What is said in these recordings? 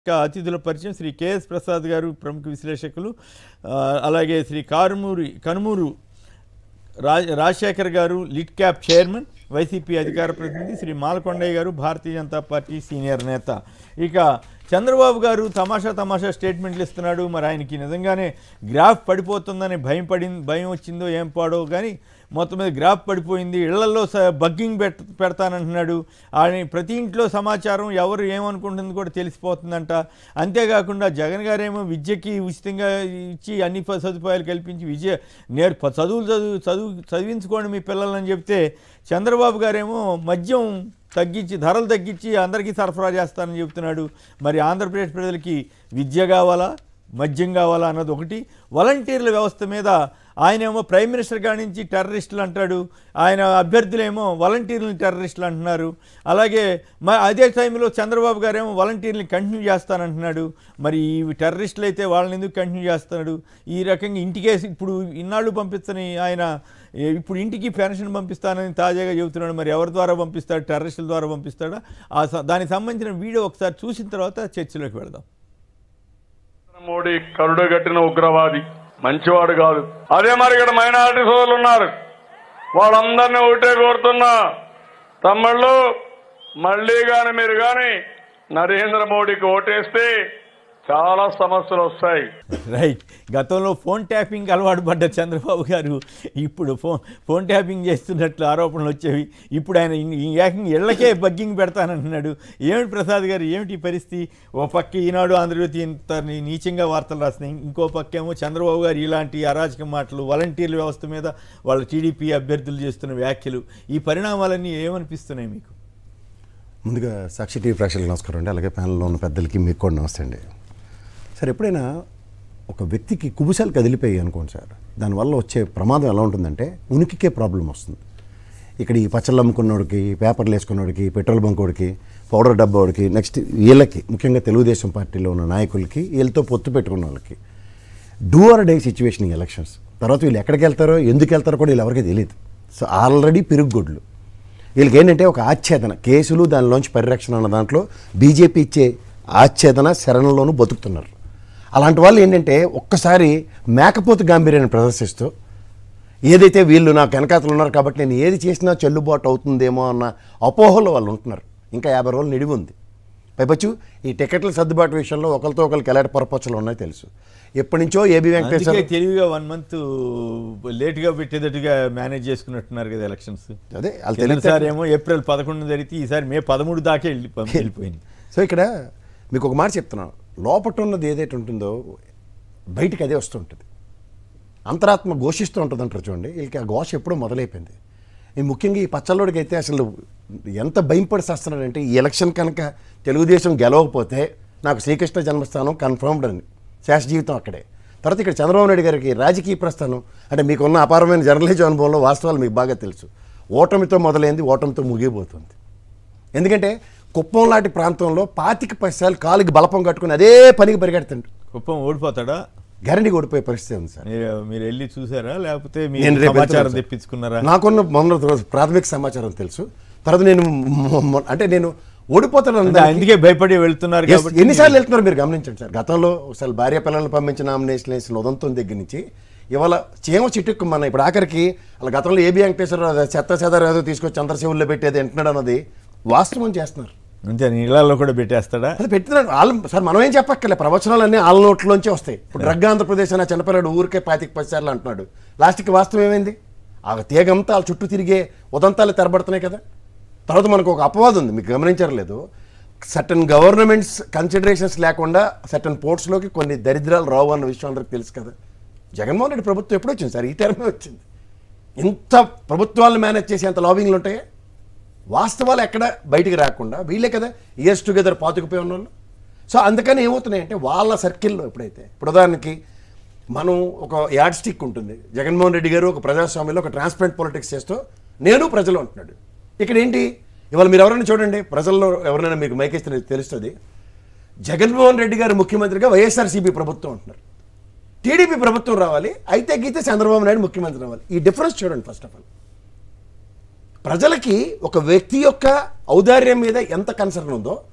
అతిథుల పరిచయం శ్రీ కెఎస్ ప్రసాద్ గారు ప్రముఖ విశ్లేషకులు, అలాగే శ్రీ కనుమూరు రాజశేఖర్ గారు లిట్ క్యాప్ చైర్మన్, వైసీపీ అధికార ప్రతినిధి శ్రీ మాలకొండయ్య గారు భారతీయ జనతా పార్టీ సీనియర్ నేత. ఇక చంద్రబాబు గారు తమాషా స్టేట్మెంట్లు ఇస్తున్నాడు. మరి ఆయనకి నిజంగానే గ్రాఫ్ పడిపోతుందని భయం వచ్చిందో ఏం పాడో కానీ మొత్తం మీద గ్రాఫ్ పడిపోయింది. ఇళ్లలో బగ్గింగ్ పెడతానంటున్నాడు. ఆయన ప్రతి ఇంట్లో సమాచారం ఎవరు ఏమనుకుంటుంది కూడా తెలిసిపోతుందంట. అంతేకాకుండా జగన్ గారేమో విద్యకి ఉచితంగా ఇచ్చి అన్ని సదుపాయాలు కల్పించి చదివించుకోండి మీ పిల్లలని చెప్తే, చంద్రబాబు గారేమో మద్యం ధరలు తగ్గించి అందరికీ సరఫరా చేస్తానని చెబుతున్నాడు. మరి ఆంధ్రప్రదేశ్ ప్రజలకి విద్య కావాలా, మద్యం కావాలా అన్నది ఒకటి. వాలంటీర్ల వ్యవస్థ మీద ఆయనేమో ప్రైమ్ మినిస్టర్ గారి నుంచి టెర్రరిస్టులు అంటాడు, ఆయన అభ్యర్థులేమో వాలంటీర్లను టెర్రరిస్టులు అంటున్నారు. అలాగే అదే టైంలో చంద్రబాబు గారేమో వాలంటీర్ని కంటిన్యూ చేస్తానంటున్నాడు. మరి ఈ టెర్రరిస్టులు అయితే వాళ్ళని ఎందుకు కంటిన్యూ చేస్తున్నాడు? ఈ రకంగా ఇంటికేసి ఇప్పుడు ఇన్నాళ్ళు పంపించని ఆయన ఇప్పుడు ఇంటికి పెన్షన్ పంపిస్తానని తాజాగా చెబుతున్నాడు. మరి ఎవరి ద్వారా పంపిస్తాడు? టెర్రరిస్టుల ద్వారా పంపిస్తాడా? దానికి సంబంధించిన వీడియో ఒకసారి చూసిన తర్వాత చర్చలోకి వెళదాం. మోడీ కరుడు కట్టిన ఉగ్రవాది, మంచివాడు కాదు. అదే మరి ఇక్కడ మైనారిటీ సోదరులు ఉన్నారు, వాళ్ళందరినీ ఒకటే కోరుతున్నా, తమ్ముళ్ళు మళ్ళీ గాని మీరు గాని నరేంద్ర మోడీకి ఓటేస్తే చాలా సమస్యలు వస్తాయి. రైట్. గతంలో ఫోన్ ట్యాపింగ్ అలవాటు పడ్డ చంద్రబాబు గారు ఇప్పుడు ఫోన్ ట్యాపింగ్ చేస్తున్నట్లు ఆరోపణలు వచ్చేవి. ఇప్పుడు ఆయన ఏకంగా ఇళ్లకే బగ్గింగ్ పెడతానంటున్నాడు. ఏమిటి ప్రసాద్ గారు, ఏమిటి పరిస్థితి? ఓ పక్క ఈనాడు ఆంధ్రజ్యోతి ఇంత నీచంగా వార్తలు రాస్తున్నాయి, ఇంకో పక్కేమో చంద్రబాబు గారు ఇలాంటి అరాచక మాటలు, వాలంటీర్ల వ్యవస్థ మీద వాళ్ళ టీడీపీ అభ్యర్థులు చేస్తున్న వ్యాఖ్యలు, ఈ పరిణామాలన్నీ ఏమనిపిస్తున్నాయి మీకు? ముందుగా సాక్షి టీవీ ప్రేక్షకులకు నమస్కారం అండి. అలాగే ప్యానల్లో ఉన్న పెద్దలకి మీకు కూడా నమస్తే అండి. సార్, ఎప్పుడైనా ఒక వ్యక్తికి కుబుసాలు కదిలిపోయి అనుకోండి సార్, దానివల్ల వచ్చే ప్రమాదం ఎలా ఉంటుందంటే ఉనికికే ప్రాబ్లం వస్తుంది. ఇక్కడ ఈ పచ్చళ్ళు అమ్ముకున్నోడికి, పేపర్లు వేసుకున్నోడికి, పెట్రోల్ బంకోడికి, పౌడర్ డబ్బాడికి, నెక్స్ట్ వీళ్ళకి, ముఖ్యంగా తెలుగుదేశం పార్టీలో ఉన్న నాయకులకి, వీళ్ళతో పొత్తు పెట్టుకున్న వాళ్ళకి డూ ఆర్ డై సిచ్యువేషన్ ఈ ఎలక్షన్స్. తర్వాత వీళ్ళు ఎక్కడికి వెళ్తారో, ఎందుకు వెళ్తారో కూడా వీళ్ళు ఎవరికీ తెలియదు. సో ఆల్రెడీ పిరుగుగొడ్లు వీళ్ళకి ఏంటంటే ఒక ఆచ్ఛేదన, కేసులు దానిలోంచి పరిరక్షణ అన్న దాంట్లో బీజేపీ ఇచ్చే ఆచ్ఛేదన శరణంలోనూ బతుకుతున్నారు. అలాంటి వాళ్ళు ఏంటంటే ఒక్కసారి మేకపోతు గాంభీర్యాన్ని ప్రదర్శిస్తూ ఏదైతే వీళ్ళు నాకు వెనకాతలు ఉన్నారు కాబట్టి నేను ఏది చేసినా చెల్లుబాటు అవుతుందేమో అన్న అపోహలో వాళ్ళు ఉంటున్నారు. ఇంకా 50 రోజులు నిడివి ఉంది. పైపచ్చు ఈ టికెట్ల సర్దుబాటు విషయంలో ఒకరితో ఒకరికి ఎలాంటి పొరపచ్చలు ఉన్నాయో తెలుసు. ఎప్పటి నుంచో ఏబీ వెంకటేశ్వర తెలివిగా 1 month లేట్గా పెట్టేటట్టుగా మేనేజ్ చేసుకున్నట్టున్నారు కదా ఎలక్షన్స్. అదే సార్ ఏమో ఏప్రిల్ 11 జరిగితే ఈసారి మే 13 దాకా వెళ్ళిపోయింది. సో ఇక్కడ మీకు ఒక మాట చెప్తున్నాను, లోపట ఉన్నది ఏదైతే ఉంటుందో బయటికి అదే వస్తుంటుంది. అంతరాత్మ ఘోషిస్తూ ఉంటుంది అంటారు చూడండి, వీళ్ళకి ఆ ఘోష ఎప్పుడూ మొదలైపోయింది. ముఖ్యంగా ఈ పచ్చళ్ళోడికి అయితే అసలు ఎంత భయపడి చేస్తున్నాడంటే, ఈ ఎలక్షన్ కనుక తెలుగుదేశం గెలవకపోతే నాకు శ్రీకృష్ణ జన్మస్థానం కన్ఫర్మ్డ్ అని శేష జీవితం అక్కడే. తర్వాత ఇక్కడ చంద్రబాబు నాయుడు గారికి రాజకీయ ప్రస్థానం అంటే మీకున్న అపారమైన జర్నలిజం అనుభవంలో వాస్తవాలు మీకు బాగా తెలుసు. ఓటమితో మొదలైంది, ఓటమితో ముగిపోతుంది. ఎందుకంటే కుప్పం లాంటి ప్రాంతంలో 25 సార్లు కాలుకి బలపం కట్టుకుని అదే పనికి పరిగెడుతుంటాడు. కుప్పం ఓడిపోతాడా? గ్యారంటీ ఓడిపోయే పరిస్థితి ఉంది సార్. మీరు వెళ్ళి చూసారా, లేకపోతే మీరు సమాచారం తెప్పించుకున్నారా? నాకున్న మొన్న ప్రాథమిక సమాచారం తెలుసు. తర్వాత నేను ఓడిపోతాను అందుకే భయపడి వెళ్తున్నారు. ఎన్నిసార్లు వెళ్తున్నారు మీరు గమనించండి సార్. గతంలో ఒకసారి భార్య పిల్లలను పంపించిన నామినేషన్ వేసిన ఉదంతం దగ్గర నుంచి ఇవాళ చీమ చిట్టుకు మన ఇప్పుడు ఆఖరికి అలా గతంలో ఏబీ వెంకటేశ్వర చెత్త చెదారు ఏదో తీసుకొచ్చి చంద్రశివుల్లో పెట్టేది ఎంటున్నాడు అన్నది వాస్తవం చేస్తున్నారు. అంతే, నీళ్ళల్లో కూడా పెట్టేస్తాడా? అది పెట్టినాడు వాళ్ళు సార్. మనం ఏం చెప్పక్కర్లే, ప్రవచనాలన్నీ వాళ్ళ నోట్లోంచే వస్తాయి. ఇప్పుడు డ్రగ్ ఆంధ్రప్రదేశ్ అన్న చిన్నపిల్లడు ఊరికే 25 సార్లు అంటున్నాడు. లాస్ట్కి వాస్తవం ఏమైంది? ఆ తీగంతా వాళ్ళ చుట్టూ తిరిగే ఉదంతాలు తెరబడుతున్నాయి కదా. తర్వాత మనకు ఒక అపవాదం ఉంది, మీకు గమనించలేదు. సర్టన్ గవర్నమెంట్స్ కన్సిడరేషన్స్ లేకుండా సర్టన్ పోర్ట్స్లోకి కొన్ని దరిద్రాలు రావు అన్న విషయం అందరికి తెలుసు కదా. జగన్మోహన్ రెడ్డి ప్రభుత్వం ఎప్పుడు వచ్చింది సార్? ఈ టర్మే వచ్చింది. ఇంత ప్రభుత్వాలను మేనేజ్ చేసి అంత లాబింగ్లు ఉంటాయి. వాస్తవాలు ఎక్కడ బయటికి రాకుండా వీళ్ళే కదా ఇయర్స్ టుగెదర్ పాతుకుపోయి ఉన్నోళ్ళు. సో అందుకని ఏమవుతున్నాయంటే వాళ్ళ సర్కిల్లో ఎప్పుడైతే ఇప్పుడు ఉదాహరణకి మనం ఒక యాడ్ స్టిక్ ఉంటుంది, జగన్మోహన్ రెడ్డి గారు ఒక ప్రజాస్వామ్యంలో ఒక ట్రాన్స్పరెంట్ పొలిటిక్స్ చేస్తూ నేను ప్రజలు అంటున్నాడు. ఇక్కడ ఏంటి, ఇవాళ మీరు ఎవరైనా చూడండి, ప్రజల్లో ఎవరైనా మీకు మైకేస్తే తెలుస్తుంది, జగన్మోహన్ రెడ్డి గారు ముఖ్యమంత్రిగా వైఎస్ఆర్సీపీ ప్రభుత్వం అంటున్నారు. టీడీపీ ప్రభుత్వం రావాలి, అయితే గీతే చంద్రబాబు నాయుడు ముఖ్యమంత్రి రావాలి. ఈ డిఫరెన్స్ చూడండి. ఫస్ట్ ఆఫ్ ఆల్ ప్రజలకి ఒక వ్యక్తి యొక్క ఔదార్యం మీద ఎంత కన్సర్న్ ఉందో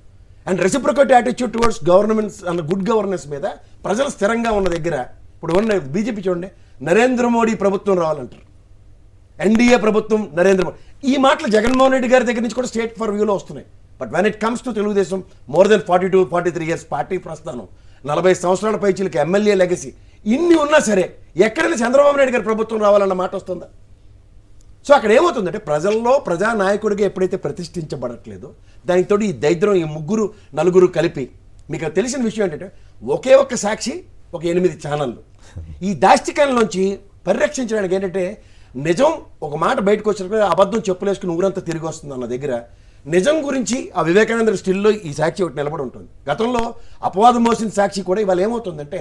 and reciprocate attitude towards governments అన్న గుడ్ గవర్నెన్స్ మీద ప్రజలు స్థిరంగా ఉన్న దగ్గర ఇప్పుడు ఉన్న బీజేపీ చూడండి, నరేంద్ర మోడీ ప్రభుత్వం రావాలంటారు, ఎన్డీఏ ప్రభుత్వం నరేంద్ర మోడీ. ఈ మాటలు జగన్మోహన్ రెడ్డి గారి దగ్గర నుంచి కూడా స్టేట్ ఫర్ వ్యూలో వస్తున్నాయి. But when it comes to Telugu Desam, more than 42-43 years party ప్రస్థానం, 40 సంవత్సరాల పైచీలకి ఎమ్మెల్యే లెగసీ ఇన్ని ఉన్నా సరే ఎక్కడైనా చంద్రబాబు నాయుడు గారి ప్రభుత్వం రావాలన్న మాట వస్తుందా? సో అక్కడ ఏమవుతుందంటే ప్రజల్లో ప్రజానాయకుడిగా ఎప్పుడైతే ప్రతిష్ఠించబడట్లేదో దానితో ఈ దైద్రం ఈ ముగ్గురు నలుగురు కలిపి మీకు తెలిసిన విషయం ఏంటంటే ఒకే ఒక్క సాక్షి, ఒక 8 ఛానళ్ళు. ఈ దాష్టికాలలోంచి పరిరక్షించడానికి ఏంటంటే నిజం ఒక మాట బయటకు వచ్చినప్పుడు అబద్ధం చెప్పులేసుకుని ఊరంతా తిరిగి వస్తుంది అన్న దగ్గర నిజం గురించి ఆ వివేకానంద స్టిల్లో ఈ సాక్షి ఒకటి నిలబడి ఉంటుంది. గతంలో అపవాదం మోసిన సాక్షి కూడా ఇవాళ ఏమవుతుందంటే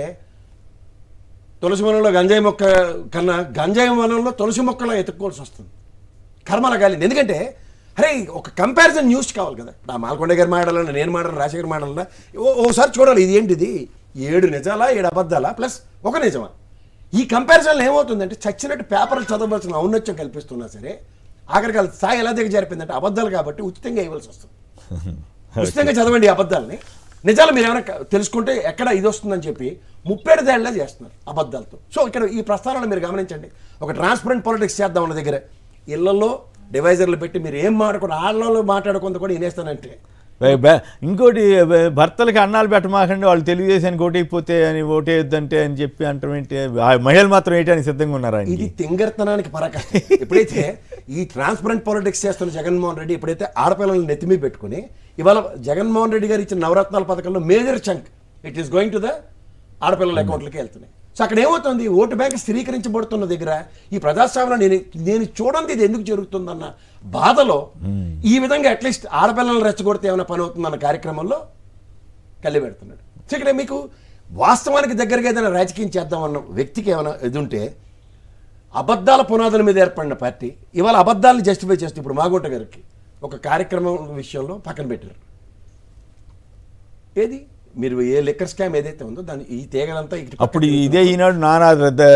తులసి వనంలో గంజాయి మొక్క కన్నా గంజాయి వనంలో తులసి మొక్కలా ఎత్తుక్కోవాల్సి వస్తుంది. కర్మల గాలి. ఎందుకంటే అరే ఒక కంపారిజన్ న్యూస్ కావాలి కదా. ఇప్పుడు ఆ మాల్కొండ గారు మాట్లాడాలన్నా, నేను మాట్లాడాలి, రాజశేఖర్ మాట్లాడాలన్నా ఓసారి చూడాలి ఇది ఏంటిది, 7 నిజాలా 7 అబద్ధాలా ప్లస్ ఒక నిజమా. ఈ కంపారిజన్లో ఏమవుతుందంటే చచ్చినట్టు పేపర్లు చదవవలసిన ఔన్నత్యం కల్పిస్తున్నా సరే ఆఖరికి వాళ్ళ స్థాయి ఎలా దగ్గర జరిపిందంటే అబద్ధాలు కాబట్టి ఉచితంగా ఇవ్వాల్సి వస్తుంది. ఉచితంగా చదవండి అబద్ధాలని, నిజాలు మీరు ఏమైనా తెలుసుకుంటే ఎక్కడ ఇది వస్తుందని చెప్పి 37 ఏళ్ళ చేస్తున్నారు అబద్ధాలతో. సో ఇక్కడ ఈ ప్రస్థానంలో మీరు గమనించండి, ఒక ట్రాన్స్పరెంట్ పాలిటిక్స్ చేద్దాం అన్న దగ్గర ఇళ్లలో డివైజర్లు పెట్టి మీరు ఏం మాట్లాడుకుని ఆళ్ళలో మాట్లాడుకుంటూ కూడా వినేస్తానంటే ఇంకోటి భర్తలకి అన్నాలు పెట్టమాకండి వాళ్ళు తెలుగుదేశానికి ఓటైపోతే అని ఓటేయొద్దంటే అని చెప్పి అంటారంటే మహిళలు మాత్రం వేయడానికి సిద్ధంగా ఉన్నారా? ఇది తింగర్తనానికి పరాకాష్ట. ఎప్పుడైతే ఈ ట్రాన్స్పరెంట్ పాలిటిక్స్ చేస్తున్న జగన్మోహన్ రెడ్డి ఎప్పుడైతే ఆడపిల్లలను నెత్తిమీ పెట్టుకుని ఇవాళ జగన్మోహన్ రెడ్డి గారు ఇచ్చిన నవరత్నాల పథకంలో major chunk it is going to the ఆడపిల్లల అకౌంట్లకి వెళ్తున్నాయి. సో అక్కడ ఏమవుతుంది, ఓటు బ్యాంక్ స్థిరీకరించబడుతున్న దగ్గర ఈ ప్రజాస్వామ్యంలో నేను చూడండి ఇది ఎందుకు జరుగుతుందన్న బాధలో ఈ విధంగా అట్లీస్ట్ ఆడపిల్లలను రెచ్చగొడితే ఏమైనా పని అవుతుందన్న కార్యక్రమంలో కళ్ళి పెడుతున్నాడు. సో ఇక్కడ మీకు వాస్తవానికి దగ్గరగా ఏదైనా రాజకీయం చేద్దామన్న వ్యక్తికి ఏమైనా ఇది ఉంటే అబద్ధాల పునాదుల మీద ఏర్పడిన పార్టీ ఇవాళ అబద్ధాలను జస్టిఫై చేస్తూ ఇప్పుడు మాగుంట గారికి ఒక కార్యక్రమం విషయంలో పక్కన పెట్టారు. ఏది మీరు ఏ లిక్కర్ స్కామ్ ఏదైతే ఉందో దాన్ని ఈ తీగలంతా అప్పుడు ఇదే ఈనాడు నానా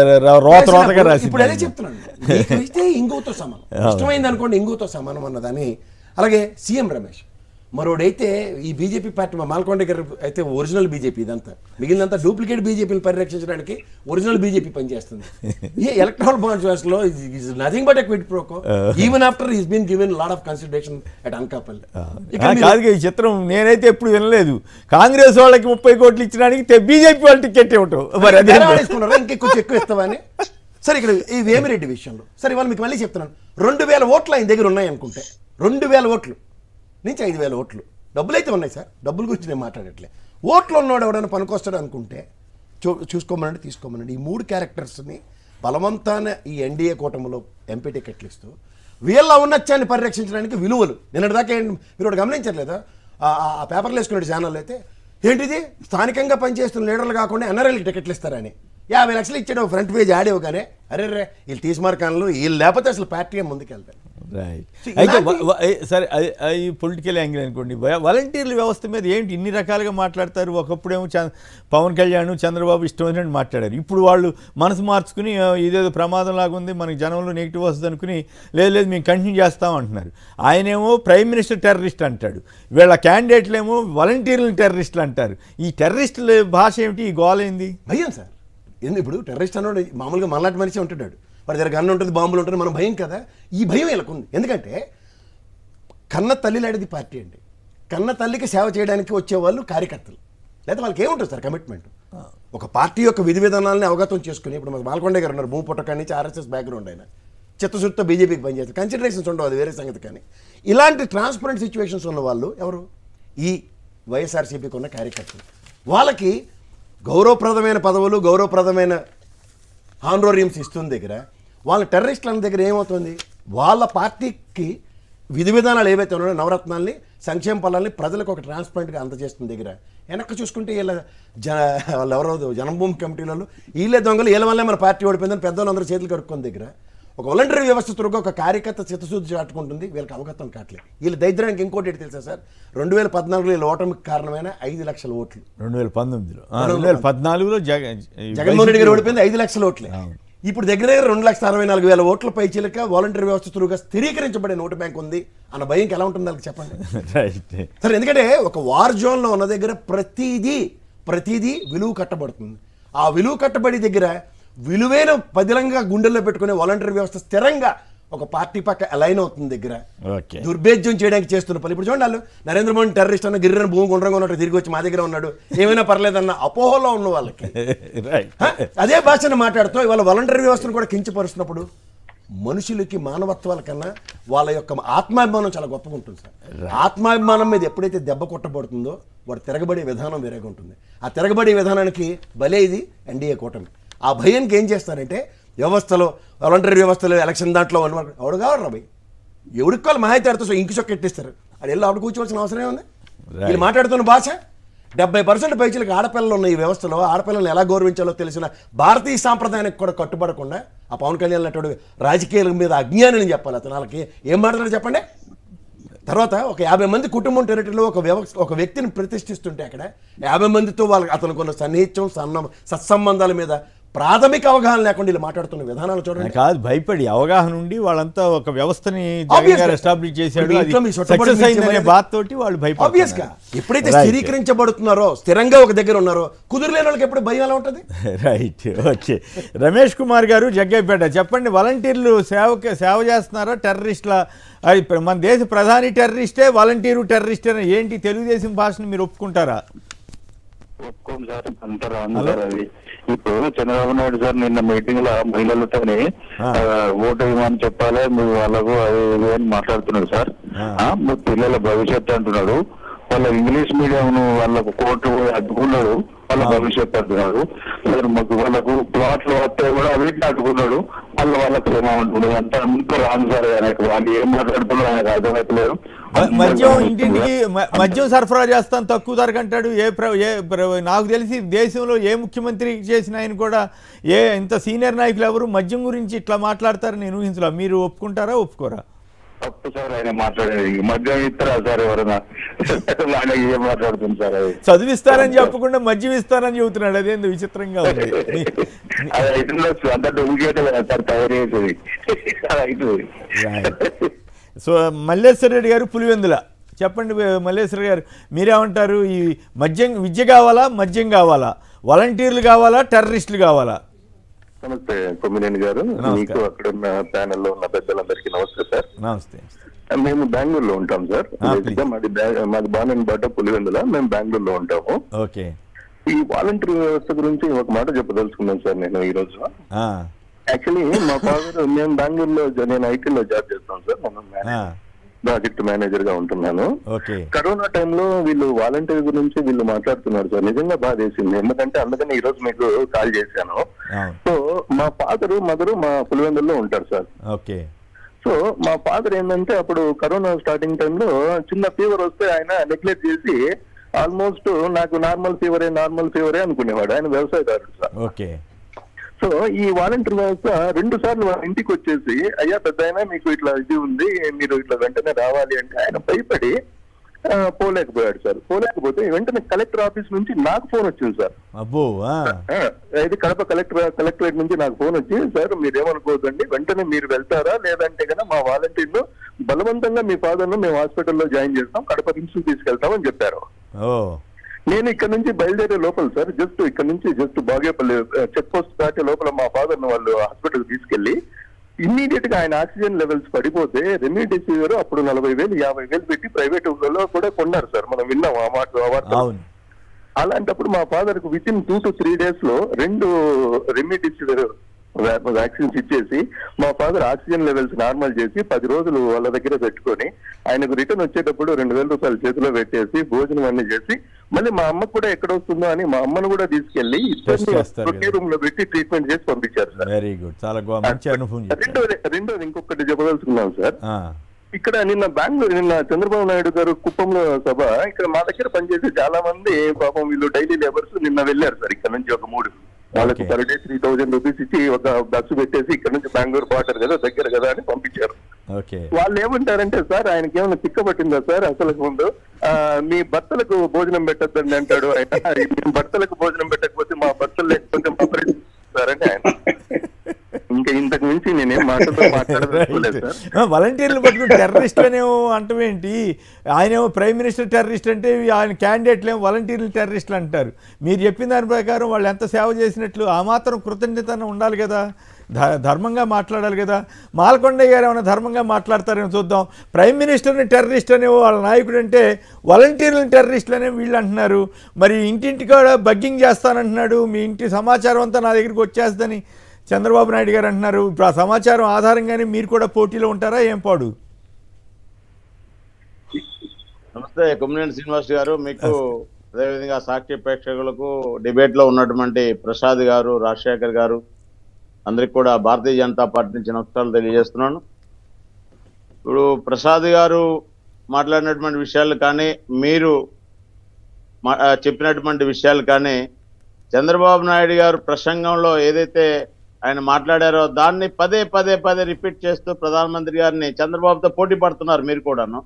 రోతగా రాసి ఇప్పుడు అదే చెప్తున్నాను, ఇస్తే ఇంగుతో సమానం, ఇష్టమైంది అనుకోండి ఇంగుతో సమానం అన్నదాన్ని. అలాగే సీఎం రమేష్ మరోడైతే ఈ బీజేపీ పార్టీ మా మాల్కొండ గారు అయితే ఒరిజినల్ బీజేపీ, ఇదంతా మిగిలినంతా డూప్లికేట్ బీజేపీని పరిరక్షించడానికి ఒరిజినల్ బీజేపీ పనిచేస్తుంది. ఈ ఎలక్ట్రల్ బాండ్స్ లో is nothing but a quid pro quo even after is been given lot of consideration at Anakapalli. కాదు ఈ చిత్రం నేనైతే ఎప్పుడు వినలేదు. కాంగ్రెస్ వాళ్ళకి 30 కోట్లు ఇచ్చడానికి బీజేపీ వాళ్ళు టికెట్ ఇవ్వటం మరి అదే వేసుకున్నారా ఇంకొంచెం ఎక్కువ ఇస్తామని. సరే ఇక్కడ ఈ వేమిరెడ్డి విషయంలో సరే ఇవాళ మీకు మళ్ళీ చెప్తున్నాను, 2000 ఓట్లు ఆయన దగ్గర ఉన్నాయి అనుకుంటే 2000 ఓట్లు నుంచి 5000 ఓట్లు డబ్బులు అయితే ఉన్నాయి సార్, డబ్బుల గురించి నేను మాట్లాడట్లే. ఓట్లు ఉన్నవాడు ఎవడైనా పనికొస్తాడు అనుకుంటే చూసుకోమనండి తీసుకోమనండి. ఈ 3 క్యారెక్టర్స్ని బలవంతాన ఈ ఎన్డీఏ కూటమిలో ఎంపీ టికెట్లు ఇస్తూ వీళ్ళ ఔన్నత్యాన్ని పరిరక్షించడానికి విలువలు నిన్నటిదాకా మీరు ఒకటి గమనించట్లేదా, ఆ పేపర్లు వేసుకునే ఛానల్ అయితే ఏంటిది స్థానికంగా పనిచేస్తున్న లీడర్లు కాకుండా ఎన్ఆర్ఐలకి టికెట్లు ఇస్తారని 50 లక్షలు ఇచ్చాడు ఫ్రంట్ పేజ్ ఆడేవు కానీ అరే వీళ్ళు తీసుమార్కాన్లు వీళ్ళు లేకపోతే అసలు పార్టీ ముందుకెళ్తారు. రైట్. అయితే సరే ఈ పొలిటికల్ యాంగిల్ అనుకోండి, వాలంటీర్ల వ్యవస్థ మీద ఏంటి ఇన్ని రకాలుగా మాట్లాడతారు? ఒకప్పుడేమో పవన్ కళ్యాణ్ చంద్రబాబు ఇష్టం వచ్చినట్టు మాట్లాడారు, ఇప్పుడు వాళ్ళు మనసు మార్చుకుని ఇదేదో ప్రమాదం లాగా ఉంది మనకి జనంలో నెగిటివ్ వస్తుంది అనుకుని లేదు మేము కంటిన్యూ చేస్తాం అంటున్నారు. ఆయనేమో ప్రైమ్ మినిస్టర్ టెర్రరిస్ట్ అంటాడు, వీళ్ళ క్యాండిడేట్లేమో వాలంటీర్లు టెర్రరిస్టులు అంటారు. ఈ టెర్రరిస్టుల భాష ఏమిటి, ఈ గోల్ ఏంది? భయం సార్. ఇప్పుడు టెర్రరిస్ట్ అన్నాడు మామూలుగా మనలాంటి మనిషి ఉంటున్నాడు, వాడి దగ్గర గన్ను ఉంటుంది బాంబులు ఉంటుంది, మనం భయం కదా. ఈ భయం వీళ్ళకు ఉంది. ఎందుకంటే కన్న తల్లి లాంటిది పార్టీ అండి. కన్న తల్లికి సేవ చేయడానికి వచ్చేవాళ్ళు కార్యకర్తలు, లేదా వాళ్ళకి ఏముంటుంది సార్ కమిట్మెంట్. ఒక పార్టీ యొక్క విధి విధానాలని అవగతం చేసుకుని ఇప్పుడు మాకు మాల్కొండ గారు ఉన్నారు, భూమి పుట్టకాడి నుంచి ఆర్ఎస్ఎస్ బ్యాక్గ్రౌండ్ అయినా చిత్తశుద్ధితో బీజేపీకి పనిచేస్తారు, కన్సిడరేషన్స్ ఉండవు, అది వేరే సంగతి. కానీ ఇలాంటి ట్రాన్స్పరెంట్ సిచ్యువేషన్స్ ఉన్న వాళ్ళు ఎవరు, ఈ వైఎస్ఆర్సీపీకి ఉన్న కార్యకర్తలు. వాళ్ళకి గౌరవప్రదమైన పదవులు గౌరవప్రదమైన హానరోరియంస్ ఇస్తున్న దగ్గర వాళ్ళ టెర్రరిస్టుల దగ్గర ఏమవుతుంది, వాళ్ళ పార్టీకి విధి విధానాలు ఏవైతే ఉన్నాయో నవరత్నాల్ని సంక్షేమ ఫలాల్ని ప్రజలకు ఒక ట్రాన్స్పరెంట్గా అందజేస్తున్న దగ్గర వెనక్కి చూసుకుంటే వీళ్ళ వాళ్ళు ఎవరో జన్మభూమి కమిటీలలో వీళ్ళే దొంగలు, వీళ్ళ వల్లే మన పార్టీ ఓడిపోయిందని పెద్దవాళ్ళందరూ చేతులు కడుక్కున్న దగ్గర ఒక వాలంటరీ వ్యవస్థ త్వరగా ఒక కార్యకర్త చిత్తశుద్ధి చాటుకుంటుంది, వీళ్ళకి అవగతం కావట్లేదు. వీళ్ళ దరిద్రానికి ఇంకోటి తెలుసా సార్, 2014లో వీళ్ళ ఓటమికి కారణమైన 5 లక్షల ఓట్లు 2019లో 2014లో జగన్మోహన్ రెడ్డి గారు ఓడిపోయింది 5 లక్షల ఓట్లే. ఇప్పుడు దగ్గర దగ్గర 2,64,000 ఓట్ల పైచీలక వాలంటీర్ వ్యవస్థ త్రూగా స్థిరీకరించబడే ఓటు బ్యాంక్ ఉంది అన్న భయంకి ఎలా ఉంటుంది వాళ్ళకి చెప్పండి. సరే, ఎందుకంటే ఒక వార్ జోన్లో ఉన్న దగ్గర ప్రతిదీ విలువ కట్టబడుతుంది. ఆ విలువ కట్టబడి దగ్గర విలువైన పదిలంగా గుండెల్లో పెట్టుకునే వాలంటీర్ వ్యవస్థ స్థిరంగా ఒక పార్టీ పక్క అలైన్ అవుతుంది దగ్గర దుర్భేద్యం చేయడానికి చేస్తున్న పని. ఇప్పుడు చూడండి, వాళ్ళు నరేంద్ర మోడీ టెర్రరిస్ట్ అన్న గిర్రని భూమి గుండ్రంగా ఉన్నట్టు తిరిగి వచ్చి మా దగ్గర ఉన్నాడు, ఏమైనా పర్లేదన్న అపోహలో ఉన్న వాళ్ళకి అదే భాషను మాట్లాడుతూ ఇవాళ వాలంటీర్ వ్యవస్థను కూడా కించపరుస్తున్నప్పుడు మనుషులకి మానవత్వాల కన్నా వాళ్ళ యొక్క ఆత్మాభిమానం చాలా గొప్పగా ఉంటుంది సార్. ఆత్మాభిమానం మీద ఎప్పుడైతే దెబ్బ కొట్టబడుతుందో వాడు తిరగబడే విధానం వేరేగా ఉంటుంది. ఆ తిరగబడే విధానానికి బలే ఇది ఎన్డీఏ కూటమి. ఆ భయానికి ఏం చేస్తారంటే వ్యవస్థలో వాలంటీర్ వ్యవస్థలో ఎలక్షన్ దాంట్లో ఎవడు కావాలి రాబోయ్ ఎవడికి వాళ్ళు మహాయితాడుతూ ఇంకి చొక్క ఎట్టిస్తారు. అది వెళ్ళి ఆవిడ కూర్చోవలసిన అవసరమే ఉంది. వీళ్ళు మాట్లాడుతున్న భాష 70% పైచీలకు ఆడపిల్లలు ఉన్న ఈ వ్యవస్థలో ఆడపిల్లలను ఎలా గౌరవించాలో తెలిసిన భారతీయ సాంప్రదాయానికి కూడా కట్టుబడకుండా ఆ పవన్ కళ్యాణ్ అటువంటి రాజకీయాల మీద అజ్ఞానం చెప్పాలి. అతను వాళ్ళకి ఏం మాట్లాడారు చెప్పండి. తర్వాత ఒక 50 మంది కుటుంబం టెరిటరీలో ఒక వ్యక్తిని ప్రతిష్ఠిస్తుంటే అక్కడ 50 మందితో వాళ్ళకి అతనికి ఉన్న సన్నిహిత్యం సత్సంబంధాల మీద ప్రాథమిక అవగాహన లేకుండా ఇలా మాట్లాడుతున్న విధానాలు చూడండి. కాదు, భయపడి అవగాహన ఉండి వాళ్ళంతా ఒక వ్యవస్థని ఎస్టాబ్లిష్ చేశాడు, బాధతోటి వాళ్ళు భయపడి ఎప్పుడైతే స్థిరీకరించబడుతున్నారో స్థిరంగా ఒక దగ్గర ఉన్నారో కుదురులేని వాళ్ళకి ఎప్పుడు భయం ఎలా ఉంటుంది. Right, okay. రమేష్ కుమార్ గారు, జగ్గైపేట, చెప్పండి, వాలంటీర్లు సేవ చేస్తున్నారా టెర్రరిస్టుల? మన దేశ ప్రధాని టెర్రరిస్టే, వాలంటీరు టెర్రరిస్టే, ఏంటి తెలుగుదేశం భాషను మీరు ఒప్పుకుంటారా? ఒప్పుకోండి సార్, అంటారా అందరూ. అది ఇప్పుడు చంద్రబాబు నాయుడు సార్ నిన్న మీటింగ్ లో మహిళలతోని ఓటు ఇవ్వమని చెప్పాలి మీరు వాళ్ళకు అది అని మాట్లాడుతున్నాడు సార్. మీ పిల్లల భవిష్యత్తు అంటున్నాడు. వాళ్ళ ఇంగ్లీష్ మీడియం వాళ్ళకు కోర్టు అడ్డుకున్నాడు, వాళ్ళ భవిష్యత్తు అంటున్నాడు. వాళ్ళకు ప్లాట్లు వస్తే కూడా వీటిని అడ్డుకున్నాడు, వాళ్ళకి ఏమంటున్నాడు. అంతా అంతా రాను సార్. ఆయనకు వాళ్ళు ఏం మాట్లాడుతున్నాడు ఆయనకు అర్థమవుతలేదు. మద్యం ఇంటింటికి మద్యం సరఫరా చేస్తాను తక్కువ ధరకు అంటాడు. నాకు తెలిసి దేశంలో ఏ ముఖ్యమంత్రి చేసిన ఆయన కూడా ఇంత సీనియర్ నాయకులు ఎవరు మద్యం గురించి ఇట్లా మాట్లాడతారని నేను ఊహించలా. మీరు ఒప్పుకుంటారా ఒప్పుకోరా? తప్పు సార్ ఆయన మాట్లాడేది. మద్యం ఇస్తారా సార్ ఎవరైనా? ఆయన ఏం మాట్లాడుతుంది సార్? అది చదివిస్తారని చెప్పకుండా మద్యం ఇస్తారని చెబుతున్నాడు. అదేందో విచిత్రంగా ఉంది. అది అయితే అంత డూప్లికేట్ సార్ తయారు చేసేది అవుతుంది. సో మల్లేశ్వర రెడ్డి గారు, పులివెందుల, చెప్పండి మల్లేశ్వర గారు, మీరేమంటారు? ఈ విద్య కావాలా, మద్యం కావాలా, వాలంటీర్లు కావాలా, టెర్రరిస్టులు కావాలా? నమస్తే కొమ్మినేని గారు, మీకు అక్కడ ఉన్న ప్యానెల్లో ఉన్న పెద్దలందరికీ నమస్తే సార్. నమస్తే. మేము బెంగళూరులో ఉంటాం సార్. మాది బాణన్బాట పులివెందుల, మేము బెంగళూరులో ఉంటాము. ఓకే. ఈ వాలంటీర్ వ్యవస్థ గురించి ఒక మాట చెప్పదలుచుకున్నాను సార్ నేను ఈ రోజు. యాక్చువల్లీ మా ఫాదర్, మేము బెంగళూరులో, నేను ఐటీలో జాబ్ చేస్తాను సార్. నేను ప్రాజెక్ట్ మేనేజర్ గా ఉంటున్నాను. కరోనా టైంలో వీళ్ళు వాలంటీర్ గురించి వీళ్ళు మాట్లాడుతున్నారు సార్. నిజంగా బాధ వేసింది. ఎందుకంటే అందుకని ఈ రోజు మీకు కాల్ చేశాను. సో మా ఫాదరు మదరు మా పులివెందుల్లో ఉంటారు సార్. ఓకే. సో మా ఫాదర్ ఏంటంటే అప్పుడు కరోనా స్టార్టింగ్ టైంలో చిన్న ఫీవర్ వస్తే ఆయన నెగ్లెక్ట్ చేసి ఆల్మోస్ట్ నాకు నార్మల్ ఫీవరే అనుకునేవాడు. ఆయన వ్యవసాయదారుడు సార్. ఓకే. సో ఈ వాలంటీర్ వ్యవస్థ 2 సార్లు ఇంటికి వచ్చేసి, అయ్యా పెద్ద అయినా మీకు ఇట్లా ఇది ఉంది, మీరు ఇట్లా వెంటనే రావాలి అంటే ఆయన భయపడి పోలేకపోయాడు సార్. పోలేకపోతే వెంటనే కలెక్టర్ ఆఫీస్ నుంచి నాకు ఫోన్ వచ్చింది సార్. ఇది కడప కలెక్టరేట్ నుంచి నాకు ఫోన్ వచ్చి, సార్ మీరేమనుకోవద్దండి, వెంటనే మీరు వెళ్తారా, లేదంటే కన్నా మా వాలంటీర్లు బలవంతంగా మీ ఫాదర్ ను మేము హాస్పిటల్లో జాయిన్ చేస్తాం, కడప రిమ్స్ తీసుకెళ్తామని చెప్పారు. నేను ఇక్కడ నుంచి బయలుదేరే లోపల సార్, ఇక్కడ నుంచి బాగేపల్లి చెక్ పోస్ట్ దాటే లోపల మా ఫాదర్ ను వాళ్ళు హాస్పిటల్ తీసుకెళ్లి ఇమ్మీడియట్ గా ఆయన ఆక్సిజన్ లెవెల్స్ పడిపోతే రెమ్డెసివిర్ అప్పుడు 40,000 50,000 పెట్టి ప్రైవేట్ లో కూడా కొన్నారు సార్. మనం విన్నాం ఆ మాట. అలాంటప్పుడు మా ఫాదర్ కు విత్ ఇన్ 2 to 3 days లో 2 రెమ్డెసివిర్ వ్యాక్సిన్స్ ఇచ్చేసి మా ఫాదర్ ఆక్సిజన్ లెవెల్స్ నార్మల్ చేసి 10 రోజులు వాళ్ళ దగ్గర పెట్టుకొని ఆయనకు రిటర్న్ వచ్చేటప్పుడు 2,000 రూపాయలు చేతిలో పెట్టేసి భోజనం అన్ని చేసి మళ్ళీ మా అమ్మకు కూడా ఎక్కడ వస్తుందో అని మా అమ్మను కూడా తీసుకెళ్లి ఒకే రూమ్ లో పెట్టి ట్రీట్మెంట్ చేసి పంపించారు సార్. వెరీ గుడ్, చాలా మంచి అనుభవం. రెండోది ఇంకొకటి చెప్పదలుచుకున్నాం సార్. ఇక్కడ నిన్న చంద్రబాబు నాయుడు గారు కుప్పంలో సభ, ఇక్కడ మా దగ్గర పనిచేసే చాలా మంది పాపం వీళ్ళు డైలీ లేబర్స్ నిన్న వెళ్ళారు సార్. ఇక్కడ నుంచి ఒక 3 వాళ్ళకి పర్ డే 3,000 రూపీస్ ఇచ్చి ఒక బస్సు పెట్టేసి ఇక్కడ నుంచి బెంగళూరు బార్డర్ కదా, దగ్గర కదా అని పంపించారు. వాళ్ళు ఏమంటారంటే, సార్ ఆయనకి ఏమైనా తిక్క పట్టిందా సార్, అసలు ముందు మీ భర్తలకు భోజనం పెట్టద్దండి అంటాడు ఆయన. మీ భర్తలకు భోజనం పెట్టకపోతే మా భర్తలు లేకపోతే మా ఫ్రెండ్స్ సార్ అని ఆయన. మాటలతో మాట్లాడలేదు సార్. వాలంటీర్లు పట్టుకుని టెర్రరిస్టులనేమో అంటమేంటి? ఆయనేమో ప్రైమ్ మినిస్టర్ టెర్రరిస్ట్ అంటే ఆయన క్యాండిడేట్లు ఏమో వాలంటీర్లు టెర్రరిస్టులు అంటారు. మీరు చెప్పిన దాని ప్రకారం వాళ్ళు ఎంత సేవ చేసినట్లు ఆ మాత్రం కృతజ్ఞత ఉండాలి కదా, ధర్మంగా మాట్లాడాలి కదా. మాల్కొండయ్య గారు ఏమైనా ధర్మంగా మాట్లాడతారేమో చూద్దాం. ప్రైమ్ మినిస్టర్ని టెర్రరిస్ట్ అనేవో వాళ్ళ నాయకుడు అంటే వాలంటీర్లను టెర్రరిస్టులు అనేవి వీళ్ళు అంటున్నారు. మరి ఇంటింటి కూడా బగ్గింగ్ చేస్తానంటున్నాడు, మీ ఇంటి సమాచారం అంతా నా దగ్గరికి వచ్చేస్తుందని చంద్రబాబు నాయుడు గారు అంటున్నారు. ఇప్పుడు ఆ సమాచారం ఆధారంగానే మీరు కూడా పోటీలో ఉంటారా ఏం పాడు? నమస్తే కొమ్మినేని శ్రీనివాస్ గారు, మీకు అదేవిధంగా సాక్షి ప్రేక్షకులకు, డిబేట్లో ఉన్నటువంటి ప్రసాద్ గారు, రాజశేఖర్ గారు అందరికి కూడా భారతీయ జనతా పార్టీ నుంచి నమస్కారాలు తెలియజేస్తున్నాను. ఇప్పుడు ప్రసాద్ గారు మాట్లాడినటువంటి విషయాలు కానీ, మీరు చెప్పినటువంటి విషయాలు కానీ, చంద్రబాబు నాయుడు గారు ప్రసంగంలో ఏదైతే ఆయన మాట్లాడారో దాన్ని పదే పదే పదే రిపీట్ చేస్తూ ప్రధానమంత్రి గారిని చంద్రబాబుతో పోటీ పడుతున్నారు మీరు కూడాను.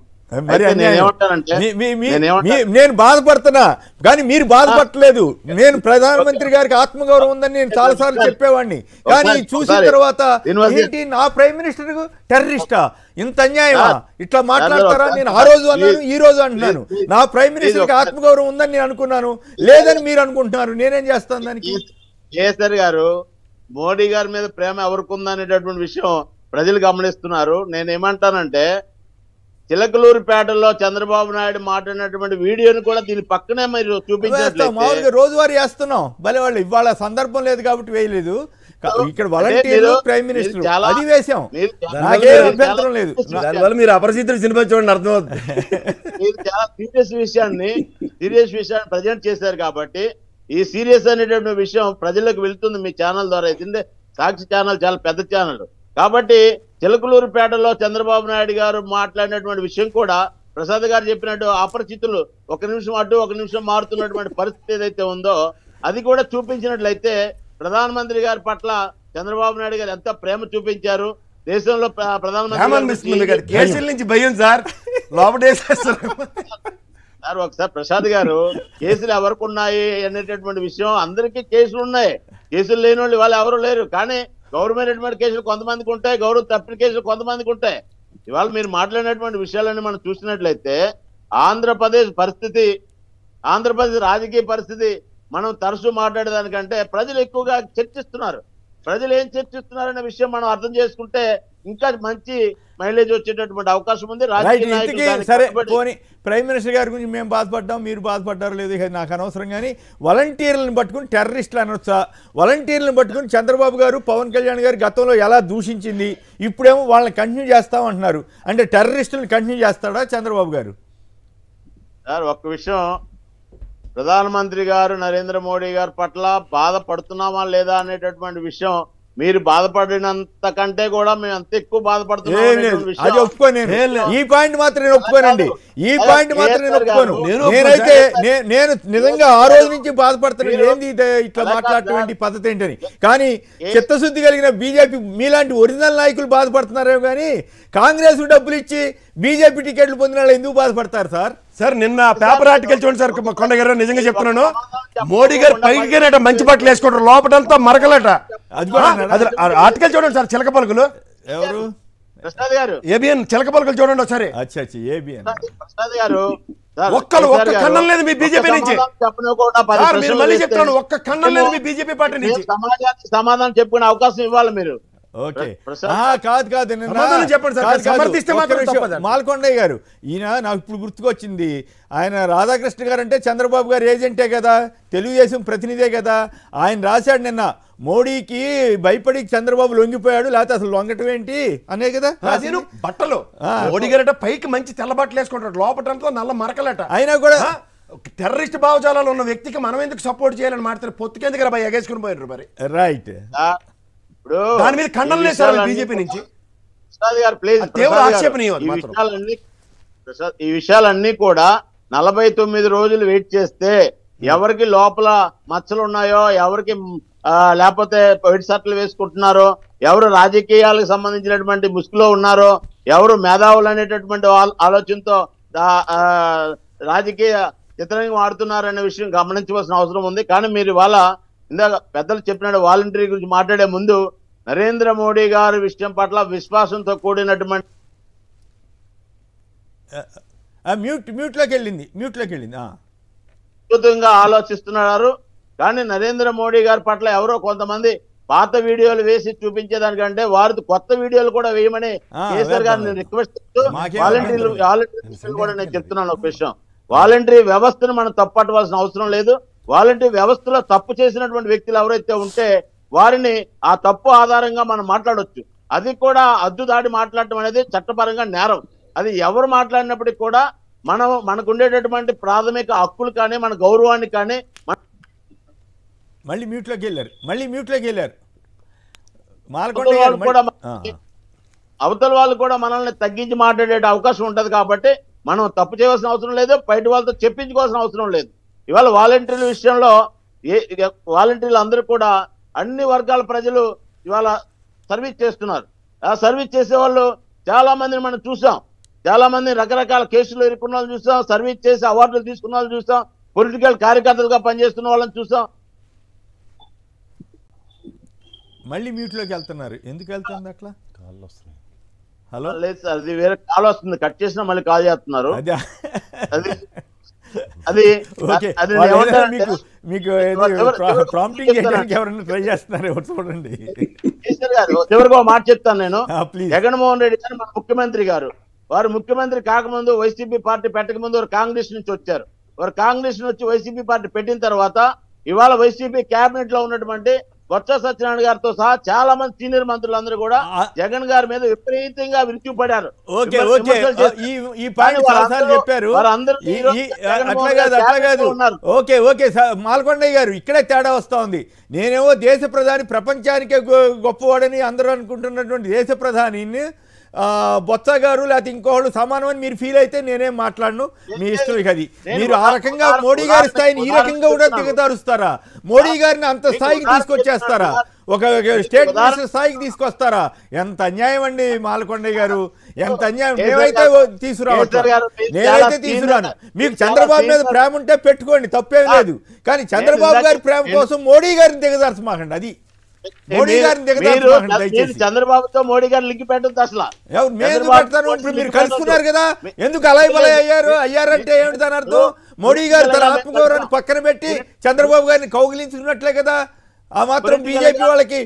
నేను బాధపడుతున్నా కానీ మీరు బాధపడలేదు. నేను ప్రధానమంత్రి గారికి ఆత్మగౌరవం ఉందని నేను చాలాసార్లు చెప్పేవాడిని, కానీ చూసిన తర్వాత ఏంటి నా ప్రైమ్ మినిస్టర్ టెర్రరిస్టా, ఇంత అన్యాయమా, ఇట్లా మాట్లాడతారా? నేను ఆ రోజు అన్నాను, ఈ రోజు అంటున్నాను. నా ప్రైమ్ మినిస్టర్ కి ఆత్మగౌరవం ఉందని నేను అనుకున్నాను, లేదని మీరు అనుకుంటున్నారు. నేనేం చేస్తాను దానికి? కేసీఆర్ గారు మోడీ గారి మీద ప్రేమ ఎవరికి ఉందనేటటువంటి విషయం ప్రజలు గమనిస్తున్నారు. నేనేమంటానంటే చిలకలూరుపేటలో చంద్రబాబు నాయుడు మాట్లాడినటువంటి వీడియోని కూడా దీని పక్కనే మీరు చూపించారు. రోజువారీ వేస్తున్నాం భలే వాళ్ళు. ఇవాళ సందర్భం లేదు కాబట్టి వేయలేదు. ఇక్కడ వాలంటీర్లు ప్రైమ్ మినిస్టర్ అది వేసాం, నాకేం అభ్యంతరం లేదు. దానివల్ల మీరు అపరిచితులు సినిమా చూడండి అర్థమవుతుంది. మీరు చాలా సీరియస్ విషయాన్ని ప్రజెంట్ చేశారు కాబట్టి ఈ సీరియస్ అనేటువంటి విషయం ప్రజలకు వెళ్తుంది మీ ఛానల్ ద్వారా. అయితే సాక్షి ఛానల్ చాలా పెద్ద ఛానల్ కాబట్టి చిలకలూరుపేటలో చంద్రబాబు నాయుడు గారు మాట్లాడినటువంటి విషయం కూడా ప్రసాద్ గారు చెప్పినట్టు అపరిచితులు ఒక నిమిషం అడ్డు ఒక నిమిషం మారుతున్నటువంటి పరిస్థితి ఏదైతే ఉందో అది కూడా చూపించినట్లయితే ప్రధానమంత్రి గారి పట్ల చంద్రబాబు నాయుడు గారు ఎంత ప్రేమ చూపించారు. దేశంలో ప్రధానమంత్రి కేసుల నుంచి భయం సార్ సార్ ఒకసారి ప్రసాద్ గారు కేసులు ఎవరికి ఉన్నాయి అనేటటువంటి విషయం, అందరికీ కేసులు ఉన్నాయి, కేసులు లేని వాళ్ళు వాళ్ళు ఎవరు లేరు. కానీ గవర్నమెంట్ కేసులు కొంతమందికి ఉంటాయి, గౌరవం తప్పిన కేసులు కొంతమందికి ఉంటాయి. ఇవాళ మీరు మాట్లాడినటువంటి విషయాలన్నీ మనం చూసినట్లయితే ఆంధ్రప్రదేశ్ పరిస్థితి, ఆంధ్రప్రదేశ్ రాజకీయ పరిస్థితి మనం తరచూ మాట్లాడేదానికంటే ప్రజలు ఎక్కువగా చర్చిస్తున్నారు. ప్రజలు ఏం చర్చిస్తున్నారనే విషయం మనం అర్థం చేసుకుంటే ఇంకా మంచి మైలేజ్ వచ్చేటటువంటి అవకాశం ఉంది. సరే పోనీ ప్రైమ్ మినిస్టర్ గారి గురించి మేము బాధపడ్డాం, మీరు బాధపడ్డారో లేదు నాకు అనవసరం. కానీ వాలంటీర్లను పట్టుకుని టెర్రరిస్టులు అనొచ్చా? వాలంటీర్లను పట్టుకుని చంద్రబాబు గారు పవన్ కళ్యాణ్ గారు గతంలో ఎలా దూషించింది, ఇప్పుడేమో వాళ్ళని కంటిన్యూ చేస్తామంటున్నారు. అంటే టెర్రరిస్టులను కంటిన్యూ చేస్తాడా చంద్రబాబు గారు? సార్ ఒక్క విషయం, ప్రధానమంత్రి గారు నరేంద్ర మోడీ గారి పట్ల బాధపడుతున్నామా లేదా అనేటటువంటి విషయం మీరు బాధపడినంత కంటే కూడా మేము అంత ఎక్కువ బాధపడుతున్నాం. అది ఒప్పుకోను, ఈ పాయింట్ మాత్రం నేను ఒప్పుకోనండి. ఈ పాయింట్ మాత్రం నేను ఒప్పుకోను. నేనైతే నేను నిజంగా ఆ రోజు నుంచి బాధపడుతున్నాను, ఏంది ఇట్లా మాట్లాడటం పద్ధతి ఏంటని. కానీ చిత్తశుద్ధి కలిగిన బీజేపీ మీలాంటి ఒరిజినల్ నాయకులు బాధపడుతున్నారేమో, కానీ కాంగ్రెస్ డబ్బులు ఇచ్చి బీజేపీ టికెట్లు పొందిన వాళ్ళు ఎందుకు బాధపడతారు సార్? సార్ నిన్న పేపర్ ఆర్టికల్ చూడండి సార్, కొండ గారు నిజంగా చెప్తున్నాను, మోడీ గారు పైకి మంచి బట్టలు వేసుకుంటారు, లోపలంతా మరకలట. ఆర్టికల్ చూడండి సార్, చిలక పలుకులు. ఎవరు? ప్రసాద్ గారు ఏబిఎన్ చిలక పలుకులు చూడండి ఒకసారి. ప్రసాద్ గారు ఒక్క ఖండం లేదు మీ బీజేపీ నుంచి. మళ్ళీ చెప్తాను, ఒక్క ఖండం లేదు మీ బీజేపీ పార్టీ నుంచి. సమాధానం చెప్పుకునే అవకాశం ఇవ్వాలి మీరు. ఓకే కాదు చెప్పండి సార్. మాల్కొండయ్య గారు, ఈయన నాకు ఇప్పుడు గుర్తుకొచ్చింది, ఆయన రాధాకృష్ణ గారు అంటే చంద్రబాబు గారు ఏజెంటే కదా, తెలుగుదేశం ప్రతినిధే కదా. ఆయన రాశాడు నిన్న, మోడీకి భయపడి చంద్రబాబు లొంగిపోయాడు, లేకపోతే అసలు లొంగటం ఏంటి అనే కదా బట్టలు. మోడీ గారట పైకి మంచి తెల్ల బట్టలు వేసుకుంటాడు, లోపలంతా నల్ల మరకలట. అయినా కూడా టెర్రరిస్ట్ భావజాలాలు ఉన్న వ్యక్తికి మనం ఎందుకు సపోర్ట్ చేయాలని మాట్లాడుతారు, పొత్తుకెందుకు రా ఎగేసుకుని పోయినారు మరి. రైట్, దాని మీద ఖండన లేదు సార్ బీజేపీ నుంచి. ఈ విషయాలన్నీ కూడా 49 రోజులు వెయిట్ చేస్తే ఎవరికి లోపల మచ్చలు ఉన్నాయో, ఎవరికి లేకపోతే వైట్ షర్ట్లు వేసుకుంటున్నారో, ఎవరు రాజకీయాలకు సంబంధించినటువంటి ముసుగులో ఉన్నారో, ఎవరు మేధావులు అనేటటువంటి ఆలోచనతో రాజకీయ చిత్రంగా ఆడుతున్నారనే విషయం గమనించవలసిన అవసరం ఉంది. కానీ మీరు ఇవాళ ఇందాక పెద్దలు చెప్పినట్టు వాలంటీర్ గురించి మాట్లాడే ముందు నరేంద్ర మోడీ గారి విషయం పట్ల విశ్వాసంతో కూడినటువంటి మ్యూట్లోకి వెళ్ళింది అద్భుతంగా ఆలోచిస్తున్నారు. కానీ నరేంద్ర మోడీ గారి పట్ల ఎవరో కొంతమంది పాత వీడియోలు వేసి చూపించేదానికంటే వారి కొత్త వీడియోలు కూడా వేయమని కేసీఆర్ గారిని రిక్వెస్ట్ చేస్తూ వాలంటీర్లు కూడా నేను చెప్తున్నాను ఒక విషయం. వాలంటరీ వ్యవస్థను మనం తప్పట్టవలసిన అవసరం లేదు. వాలంటరీ వ్యవస్థలో తప్పు చేసినటువంటి వ్యక్తులు ఎవరైతే ఉంటే వారిని ఆ తప్పు ఆధారంగా మనం మాట్లాడొచ్చు. అది కూడా అద్దు దాడి మాట్లాడటం అనేది చట్టపరంగా నేరం. అది ఎవరు మాట్లాడినప్పటికీ కూడా మనకు ఉండేటటువంటి ప్రాథమిక హక్కులు కానీ మన గౌరవాన్ని కానీ మళ్ళీ మ్యూట్లోకి వెళ్ళారు అవతల వాళ్ళు కూడా మనల్ని తగ్గించి మాట్లాడే అవకాశం ఉంటది. కాబట్టి మనం తప్పు చేయవలసిన అవసరం లేదు, బయట వాళ్ళతో చెప్పించుకోవాల్సిన అవసరం లేదు. ఇవాళ వాలంటీర్ల విషయంలో వాలంటీర్లు అందరూ కూడా అన్ని వర్గాల ప్రజలు ఇవాళ సర్వీస్ చేస్తున్నారు. ఆ సర్వీస్ చేసే వాళ్ళు చాలా మందిని మనం చూసాం. చాలా మంది రకరకాల కేసులు ఇరుక్కున్న వాళ్ళు చూసాం, సర్వీస్ చేసి అవార్డులు తీసుకున్న వాళ్ళు చూసాం, పొలిటికల్ కార్యకర్తలుగా పనిచేస్తున్న వాళ్ళని చూసాం. మళ్ళీ మ్యూట్లోకి వెళ్తున్నారు, ఎందుకు వెళ్తుంది అట్లా? హలో లేదు సార్, అది వేరే కాల్ వస్తుంది, కట్ చేసినా మళ్ళీ కాల్ చేస్తున్నారు. చూడండి చివరిగా మాట చెప్తాను నేను. జగన్మోహన్ రెడ్డి గారు మన ముఖ్యమంత్రి గారు, వారు ముఖ్యమంత్రి కాకముందు వైసీపీ పార్టీ పెట్టక ముందు వారు కాంగ్రెస్ నుంచి వచ్చారు. వారు కాంగ్రెస్ నుంచి వైసీపీ పార్టీ పెట్టిన తర్వాత ఇవాళ వైసీపీ కేబినెట్ లో ఉన్నటువంటి బొత్స సత్యనారాయణ గారితో సహా చాలా మంది సీనియర్ మంత్రులందరూ కూడా జగన్ గారి మీద విపరీతంగా విరుచుకుపడ్డారు. మాల్కొండయ్య గారు, ఇక్కడే తేడా వస్తా ఉంది. నేనేమో దేశ ప్రధాని, ప్రపంచానికే గొప్పవాడని అందరూ అనుకుంటున్నటువంటి దేశ ప్రధానిని బొత్స గారు లేకపోతే ఇంకోళ్ళు సమానమని మీరు ఫీల్ అయితే నేనేం మాట్లాడను, మీ ఇష్టం. ఇక అది మీరు ఆ రకంగా మోడీ గారి స్థాయిని ఈ రకంగా కూడా దిగదారుస్తారా? మోడీ గారిని అంత స్థాయికి తీసుకొచ్చేస్తారా? ఒక స్టేట్ మినిస్టర్ స్థాయికి తీసుకొస్తారా? ఎంత అన్యాయం అండి మాల్కొండయ్య గారు, ఎంత అన్యాయం. నేనైతే తీసుకురాను. మీకు చంద్రబాబు మీద ప్రేమ ఉంటే పెట్టుకోండి, తప్పేం లేదు. కానీ చంద్రబాబు గారి ప్రేమ కోసం మోడీ గారిని దిగదార్చమాకండి. అది మోడీ గారిని చంద్రబాబుతో మోడీ గారు లింక్ పెట్టదు అసలు. మీరు కలుసుకున్నారు కదా, ఎందుకు అలాయ్ బలై అయ్యారంటే ఏమిటి దాని అర్థం? మోడీ గారు తన ఆత్మగౌరవాన్ని పక్కన పెట్టి చంద్రబాబు గారిని కౌగిలించుకున్నట్లే కదా. ఆ మాత్రం బీజేపీ వాళ్ళకి,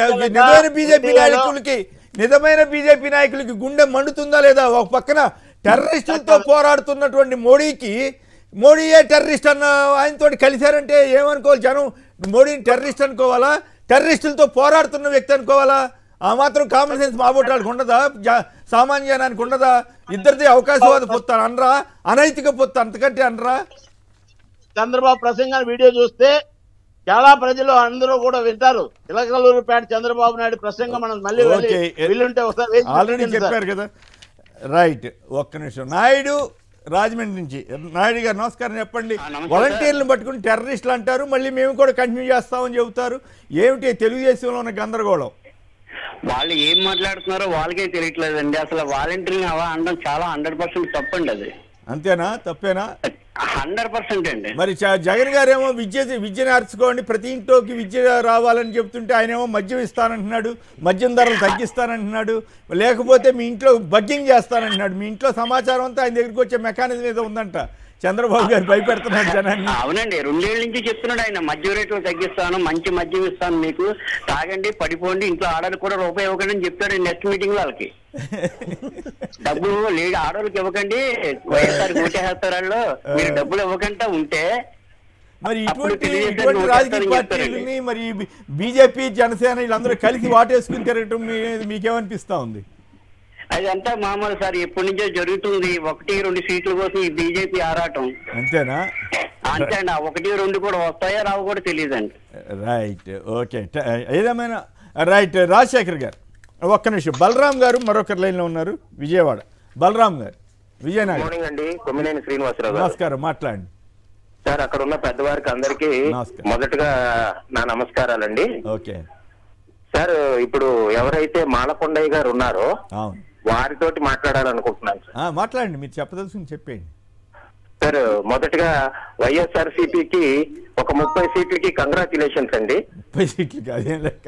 నిజమైన బీజేపీ నాయకులకి గుండె మండుతుందా లేదా? ఒక పక్కన టెర్రరిస్టులతో పోరాడుతున్నటువంటి మోడీయే టెర్రరిస్ట్ అన్న ఆయనతో కలిశారంటే ఏమనుకోవాలి జనం? మోడీని టెర్రరిస్ట్ అనుకోవాలా? టెర్రరిస్టులతో పోరాడుతున్న వ్యక్తి అనుకోవాలా? ఆ మాత్రం కామన్ సెన్స్ మాబోటాలకు ఉండదా? సామాన్య జనానికి ఉండదా? ఇద్దరిది అవకాశవాద పొత్తాను అనరా, అనైతిక పొత్తు అంతకంటే అనరా? చంద్రబాబు ప్రసంగాన్ని వీడియో చూస్తే చాలా ప్రజలు అందరూ కూడా వింటారు. చిలకలూరుపేట చంద్రబాబు నాయుడు ప్రసంగం మనం మళ్ళీ వెళ్ళుంటే ఒకసారి ఆల్రెడీ చెప్పారు కదా. రైట్, ఒక్క నిమిషం. నాయుడు రాజమండ్రి నుంచి. నాయుడు గారు నమస్కారం, చెప్పండి. వాలంటీర్లను పట్టుకుని టెర్రరిస్టులు అంటారు, మళ్ళీ మేము కూడా కంటిన్యూ చేస్తామని చెబుతారు. ఏమిటి తెలుగుదేశంలో ఉన్న గందరగోళం? వాళ్ళు ఏం మాట్లాడుతున్నారో వాళ్ళకే తెలియట్లేదండి. అసలు వాలంటీర్లు అలా అనడం చాలా 100% తప్పండి. అది అంతేనా? తప్పేనా? 100% అండి. మరి జగన్ గారేమో విద్య నేర్చుకోండి, ప్రతి ఇంట్లోకి విద్య రావాలని చెప్తుంటే ఆయనేమో మద్యం ఇస్తానంటున్నాడు, మద్యం ధరలు తగ్గిస్తానంటున్నాడు, లేకపోతే మీ ఇంట్లో బగ్గింగ్ చేస్తానంటున్నాడు. మీ ఇంట్లో సమాచారం అంతా ఆయన దగ్గరికి వచ్చే మెకానిజం ఏదో ఉందంట. చంద్రబాబు గారు భయపెడుతున్నాడు జనాన్ని. అవునండి, 2 ఏళ్ల నుంచి చెప్తున్నాడు ఆయన, మద్యం రేట్లు తగ్గిస్తాను, మంచి మద్యం ఇస్తాను, మీకు తాగండి, పడిపోండి, ఇంట్లో ఆడలు కూడా రూపాయి ఇవ్వకండి అని చెప్తాడు నెక్స్ట్ మీటింగ్ లో. వాళ్ళకి డబ్బులు లేదు, ఆడవాళ్ళకి ఇవ్వకండి, వైఎస్ఆర్ ఓటేస్తారు వాళ్ళు, మీరు డబ్బులు ఇవ్వకుండా ఉంటే. మరి ఇటువంటి రాజకీయ పార్టీలని, మరి బీజేపీ జనసేన వీళ్ళందరూ కలిసి వాటేసుకుని తిరగటం మీకేమనిపిస్తా ఉంది? అదంతా మామూలు సార్, ఎప్పటి నుంచో జరుగుతుంది. 1-2 సీట్ల కోసం ఈ బీజేపీ ఆరాటం. అంతేనా? అంతే అండి. 1-2 కూడా వస్తాయో రావు కూడా తెలియదండి. Right, okay. ఏదేమైనా రైట్. రాజశేఖర్ గారు ఒక్క నిమిషం. బలరాం గారు మరొకరు లైన్లో ఉన్నారు, విజయవాడ. బలరాం గారు, విజయనగరం. నమస్కారం, మాట్లాడండి సార్. అక్కడ ఉన్న పెద్దవారికి అందరికీ మొదటగా నా నమస్కారాలండి. ఓకే సార్, ఇప్పుడు ఎవరైతే మాలకొండయ్య గారు ఉన్నారో వారితోటి మాట్లాడాలనుకుంటున్నాను సార్. మాట్లాడండి, మీరు చెప్పదలుచుకుని చెప్పేయండి సార్. మొదటగా వైఎస్ఆర్సీపీకి ఒక 30 సీట్లకి కంగ్రాచులేషన్స్ అండి. 30 సీట్లకి అదేం లెక్క?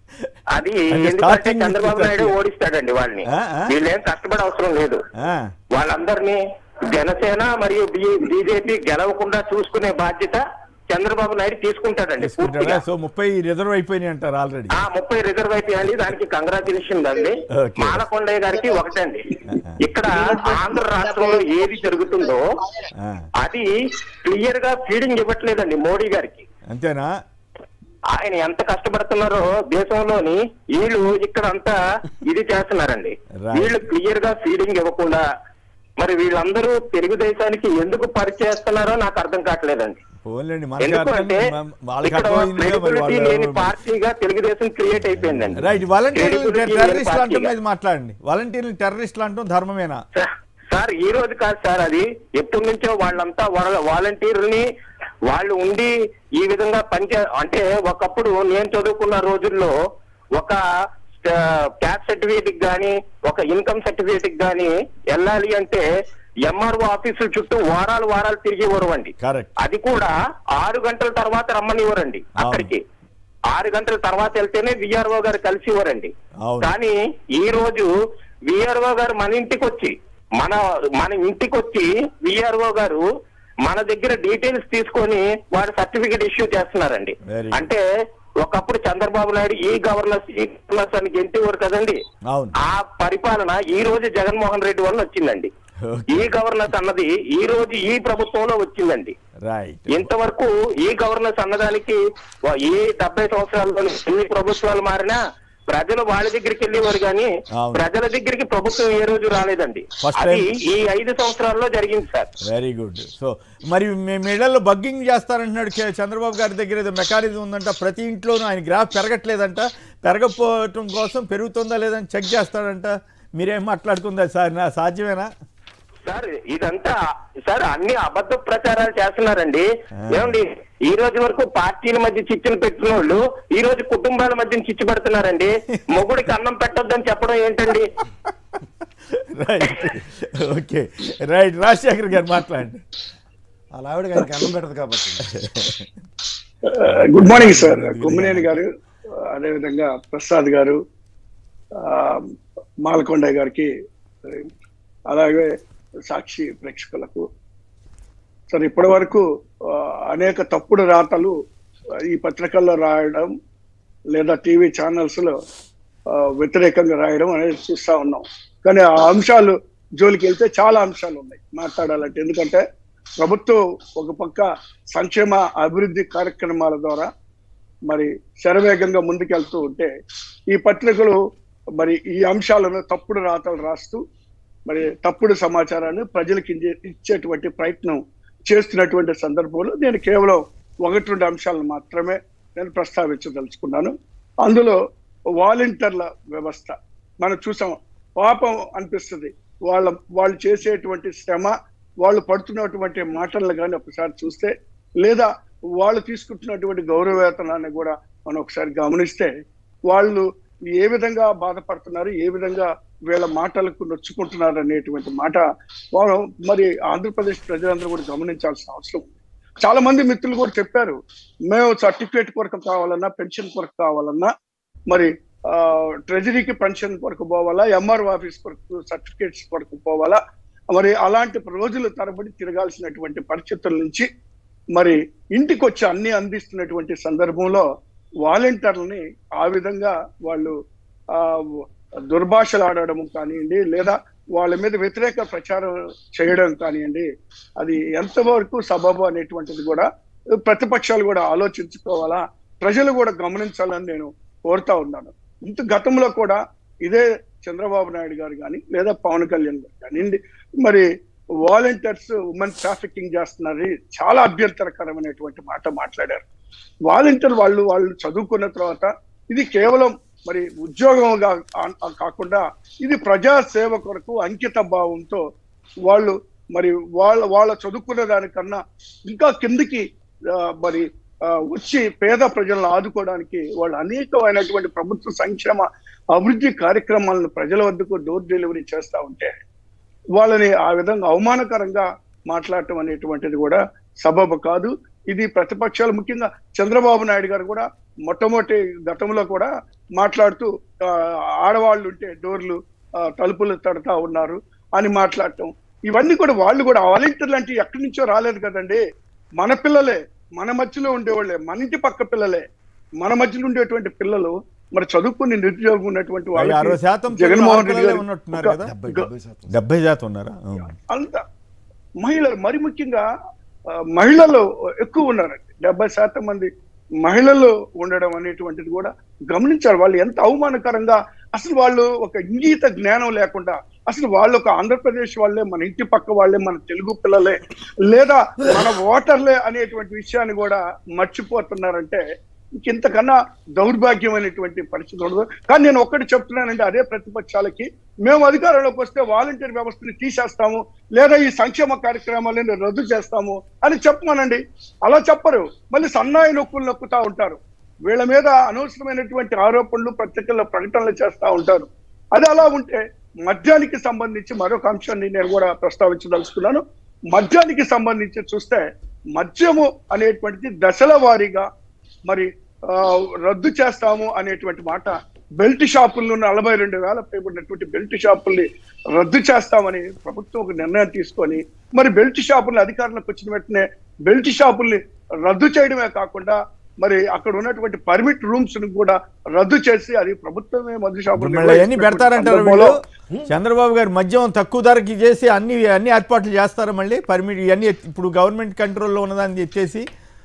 అది అంటే ఎందుకంటే starting చంద్రబాబు నుంచి నాయుడు ఓడిస్తాడండి వాళ్ళని. వీళ్ళేం కష్టపడే అవసరం లేదు. వాళ్ళందరినీ జనసేన మరియు బీజేపీ గెలవకుండా చూసుకునే బాధ్యత చంద్రబాబు నాయుడు తీసుకుంటాడండి. సో 30 రిజర్వ్ అయిపోయినాయి అంటారు ఆల్రెడీ. 30 రిజర్వ్ అయిపోయాయండి. దానికి కంగ్రాచులేషన్ అండి. మాలకొండయ్య గారికి ఒకటండి, ఇక్కడ ఆంధ్ర రాష్ట్రంలో ఏది జరుగుతుందో అది క్లియర్ గా ఫీడింగ్ ఇవ్వట్లేదండి మోడీ గారికి. అంతేనా? ఆయన ఎంత కష్టపడుతున్నారో దేశంలోని వీళ్ళు ఇక్కడ అంతా ఇది చేస్తున్నారండి. వీళ్ళు క్లియర్ గా ఫీడింగ్ ఇవ్వకుండా మరి వీళ్ళందరూ తెలుగుదేశానికి ఎందుకు పరిచయిస్తున్నారో నాకు అర్థం కావట్లేదండి. ఎందుకంటే ఇక్కడ క్రెడిబిలిటీ లేని పార్టీగా తెలుగుదేశం క్రియేట్ అయిపోయిందండి. రైట్. వాలంటీర్లు టెర్రరిస్టులు అంటాం, మాట్లాడండి. వాలంటీర్లు టెర్రరిస్టులు అంటాం ధర్మమేనా సార్? ఈ రోజు కాదు సార్, అది ఎప్పటి నుంచో వాళ్ళంతా వాలంటీర్ని వాళ్ళు ఉండి ఈ విధంగా అంటే ఒకప్పుడు నేను చదువుకున్న రోజుల్లో ఒక క్యాస్ట్ సర్టిఫికేట్ గానీ ఒక ఇన్కమ్ సర్టిఫికేట్ గానీ వెళ్ళాలి అంటే ఎంఆర్ఓ ఆఫీసుల చుట్టూ వారాలు తిరిగేవారు అండి. అది కూడా 6 గంటల తర్వాత రమ్మనివ్వరండి. అక్కడికి 6 గంటల తర్వాత వెళ్తేనే విఆర్ఓ గారు కలిసి ఇవ్వరండి. కానీ ఈ రోజు విఆర్ఓ గారు మన ఇంటికి వచ్చి విఆర్ఓ గారు మన దగ్గర డీటెయిల్స్ తీసుకొని వాడు సర్టిఫికేట్ ఇష్యూ చేస్తున్నారండి. అంటే ఒకప్పుడు చంద్రబాబు నాయుడు ఈ గవర్నర్స్ అని గెంటేవారు కదండి. ఆ పరిపాలన ఈ రోజు జగన్మోహన్ రెడ్డి వల్ల వచ్చిందండి. ఈ గవర్నెన్స్ అన్నది ఈ రోజు ఈ ప్రభుత్వంలో వచ్చిందండి. ఇంతవరకు ఈ గవర్నెన్స్ అన్నదానికి ఈ 70 సంవత్సరాల్లో ఎన్ని ప్రభుత్వాలు మారినా ప్రజలు వాళ్ళ దగ్గరికి వెళ్ళేవారు కానీ ప్రజల దగ్గరికి ప్రభుత్వం ఏ రోజు రాలేదండి. అది ఈ 5 సంవత్సరాల్లో జరిగింది సార్. Very good. సో మరి మేడల్లో బగ్గింగ్ చేస్తారంటున్నాడు చంద్రబాబు గారి దగ్గర ఏదో మెకానిజం ఉందంట. ప్రతి ఇంట్లోనూ ఆయన గ్రాఫ్ పెరగట్లేదంట, పెరగపోవటం కోసం పెరుగుతుందా లేదని చెక్ చేస్తాడంట. మీరేం మాట్లాడుతుందా సార్? సాధ్యమేనా సార్? ఇదంతా సార్ అన్ని అబద్ధ ప్రచారాలు చేస్తున్నారండి. ఏమండి, ఈ రోజు వరకు పార్టీల మధ్య చిచ్చులు పెట్టిన వాళ్ళు ఈ రోజు కుటుంబాల మధ్య చిచ్చు పెడుతున్నారండి. మొగుడికి అన్నం పెట్టొద్దని చెప్పడం ఏంటండి? రైట్. Okay, right. రాజశేఖర్ గారు మాట్లాడండి. అలా ఆవిడ గారికి అన్నం పెట్టదు కాబట్టి. Good morning sir. కొమ్మినేని గారు, అదేవిధంగా ప్రసాద్ గారు, మాలకొండయ్య గారికి, అలాగే సాక్షి ప్రేక్షకులకు. సార్, ఇప్పటి వరకు అనేక తప్పుడు రాతలు ఈ పత్రికల్లో రాయడం లేదా టీవీ ఛానల్స్ లో వ్యతిరేకంగా రాయడం అనేది చూస్తా ఉన్నాం. కానీ ఆ అంశాలు జోలికి వెళ్తే చాలా అంశాలు ఉన్నాయి మాట్లాడాలంటే. ఎందుకంటే ప్రభుత్వం ఒక పక్క సంక్షేమ అభివృద్ధి కార్యక్రమాల ద్వారా మరి శరవేగంగా ముందుకెళ్తూ ఉంటే ఈ పత్రికలు మరి ఈ అంశాలను తప్పుడు రాతలు రాస్తూ మరి తప్పుడు సమాచారాన్ని ప్రజలకి ఇచ్చేటువంటి ప్రయత్నం చేస్తున్నటువంటి సందర్భంలో నేను కేవలం 1-2 అంశాలను మాత్రమే నేను ప్రస్తావించదలుచుకున్నాను. అందులో వాలంటీర్ల వ్యవస్థ మనం చూసాం. పాపం అనిపిస్తుంది. వాళ్ళు చేసేటువంటి శ్రమ, వాళ్ళు పడుతున్నటువంటి మాటలను కానీ ఒకసారి చూస్తే, లేదా వాళ్ళు తీసుకుంటున్నటువంటి గౌరవవేతనాన్ని కూడా మనం ఒకసారి గమనిస్తే వాళ్ళు ఏ విధంగా బాధపడుతున్నారు, ఏ విధంగా వీళ్ళ మాటలకు నొచ్చుకుంటున్నారు అనేటువంటి మాట మరి ఆంధ్రప్రదేశ్ ప్రజలందరూ కూడా గమనించాల్సిన అవసరం ఉంది. చాలా మంది మిత్రులు కూడా చెప్పారు, మేము సర్టిఫికేట్ కొరకు కావాలన్నా, పెన్షన్ కొరకు కావాలన్నా, మరి ట్రెజరీకి పెన్షన్ కొరకు పోవాలా, ఎంఆర్ఓ ఆఫీస్ కొరకు సర్టిఫికేట్స్ కొరకు పోవాలా, మరి అలాంటి రోజుల తరబడి తిరగాల్సినటువంటి పరిస్థితుల నుంచి మరి ఇంటికి వచ్చి అన్ని అందిస్తున్నటువంటి సందర్భంలో వాలంటీర్లని ఆ విధంగా వాళ్ళు దుర్భాషలు ఆడడం కానివ్వండి, లేదా వాళ్ళ మీద వ్యతిరేక ప్రచారం చేయడం కానివ్వండి, అది ఎంతవరకు సబబు అనేటువంటిది కూడా ప్రతిపక్షాలు కూడా ఆలోచించుకోవాలా, ప్రజలు కూడా గమనించాలని నేను కోరుతా ఉన్నాను. ఇంత గతంలో కూడా ఇదే చంద్రబాబు నాయుడు గారు కానీ లేదా పవన్ కళ్యాణ్ గారు కానివ్వండి, మరి వాలంటీర్స్ ఉమెన్ ట్రాఫికింగ్ చేస్తున్నారు, చాలా అభ్యంతరకరమైనటువంటి మాట మాట్లాడారు. వాలంటీర్ వాళ్ళు చదువుకున్న తర్వాత ఇది కేవలం మరి ఉద్యోగంగా కాకుండా ఇది ప్రజా సేవ కొరకు అంకిత భావంతో వాళ్ళు మరి వాళ్ళ చదువుకున్న దానికన్నా ఇంకా కిందికి మరి వచ్చి పేద ప్రజలను ఆదుకోవడానికి వాళ్ళు అనేకమైనటువంటి ప్రభుత్వ సంక్షేమ అభివృద్ధి కార్యక్రమాలను ప్రజల వద్దకు డోర్ డెలివరీ చేస్తూ ఉంటే వాళ్ళని ఆ విధంగా అవమానకరంగా మాట్లాడటం అనేటువంటిది కూడా సబబు కాదు. ఇది ప్రతిపక్షాలు, ముఖ్యంగా చంద్రబాబు నాయుడు గారు కూడా మొట్టమొదటి గతంలో కూడా మాట్లాడుతూ ఆడవాళ్ళు ఉంటే డోర్లు తలుపులు తడతా ఉన్నారు అని మాట్లాడటం, ఇవన్నీ కూడా వాళ్ళు కూడా వాలంటీర్లు అంటే ఎక్కడి నుంచో రాలేదు కదండి, మన పిల్లలే, మన మధ్యలో ఉండేవాళ్ళే, మన ఇంటి పక్క పిల్లలే, మన మధ్యలో ఉండేటువంటి పిల్లలు, మరి చదువుకుని నిరుద్యోగం ఉన్నటువంటి వాళ్ళు 60% జగన్మోహన్ రెడ్డి గారు ఉన్నట్టున్నారు కదా, 70% ఉన్నారా? అంత మహిళలు, మరి ముఖ్యంగా మహిళలు ఎక్కువ ఉన్నారండి. 70% మంది మహిళలు ఉండడం అనేటువంటిది కూడా గమనించారు. వాళ్ళు ఎంత అవమానకరంగా, అసలు వాళ్ళు ఒక ఇంగీత జ్ఞానం లేకుండా, అసలు వాళ్ళు ఒక ఆంధ్రప్రదేశ్ వాళ్ళే, మన ఇంటి పక్క వాళ్ళే, మన తెలుగు పిల్లలే, లేదా మన ఓటర్లే అనేటువంటి విషయాన్ని కూడా మర్చిపోతున్నారంటే ఇంతకన్నా దౌర్భాగ్యమైనటువంటి పరిస్థితి ఉండదు. కానీ నేను ఒక్కటి చెప్తున్నానండి, అదే ప్రతిపక్షాలకి, మేము అధికారంలోకి వస్తే వాలంటీర్ వ్యవస్థని తీసేస్తాము, లేదా ఈ సంక్షేమ కార్యక్రమాలను రద్దు చేస్తాము అని చెప్పమనండి. అలా చెప్పరు, మళ్ళీ సన్నాయి నొక్కులు నొక్కుతా ఉంటారు. వీళ్ళ మీద అనవసరమైనటువంటి ఆరోపణలు, పత్రికల్లో ప్రకటనలు చేస్తూ ఉంటారు. అది అలా ఉంటే మద్యానికి సంబంధించి మరొక అంశాన్ని నేను కూడా ప్రస్తావించదలుచుకున్నాను. మద్యానికి సంబంధించి చూస్తే మద్యము అనేటువంటిది దశల వారీగా మరి రద్దు చేస్తాము అనేటువంటి మాట, బెల్ట్ షాపులను 42,000 పైబడినటువంటి బెల్ట్ షాపుల్ని రద్దు చేస్తామని ప్రభుత్వం ఒక నిర్ణయం తీసుకొని, మరి బెల్ట్ షాపుల్ని అధికారంలోకి వచ్చిన వెంటనే బెల్ట్ షాపుల్ని రద్దు చేయడమే కాకుండా మరి అక్కడ ఉన్నటువంటి పర్మిట్ రూమ్స్ ని కూడా రద్దు చేసి, అది ప్రభుత్వమే మద్య షాపులు పెడతారంటారు వీళ్ళు. చంద్రబాబు గారు మద్యం తక్కువ ధరకి చేసి అన్ని ఏర్పాట్లు చేస్తారు. మళ్ళీ పర్మిట్ ఇవన్నీ ఇప్పుడు గవర్నమెంట్ కంట్రోల్లో ఉన్నదాన్ని తెచ్చేసి.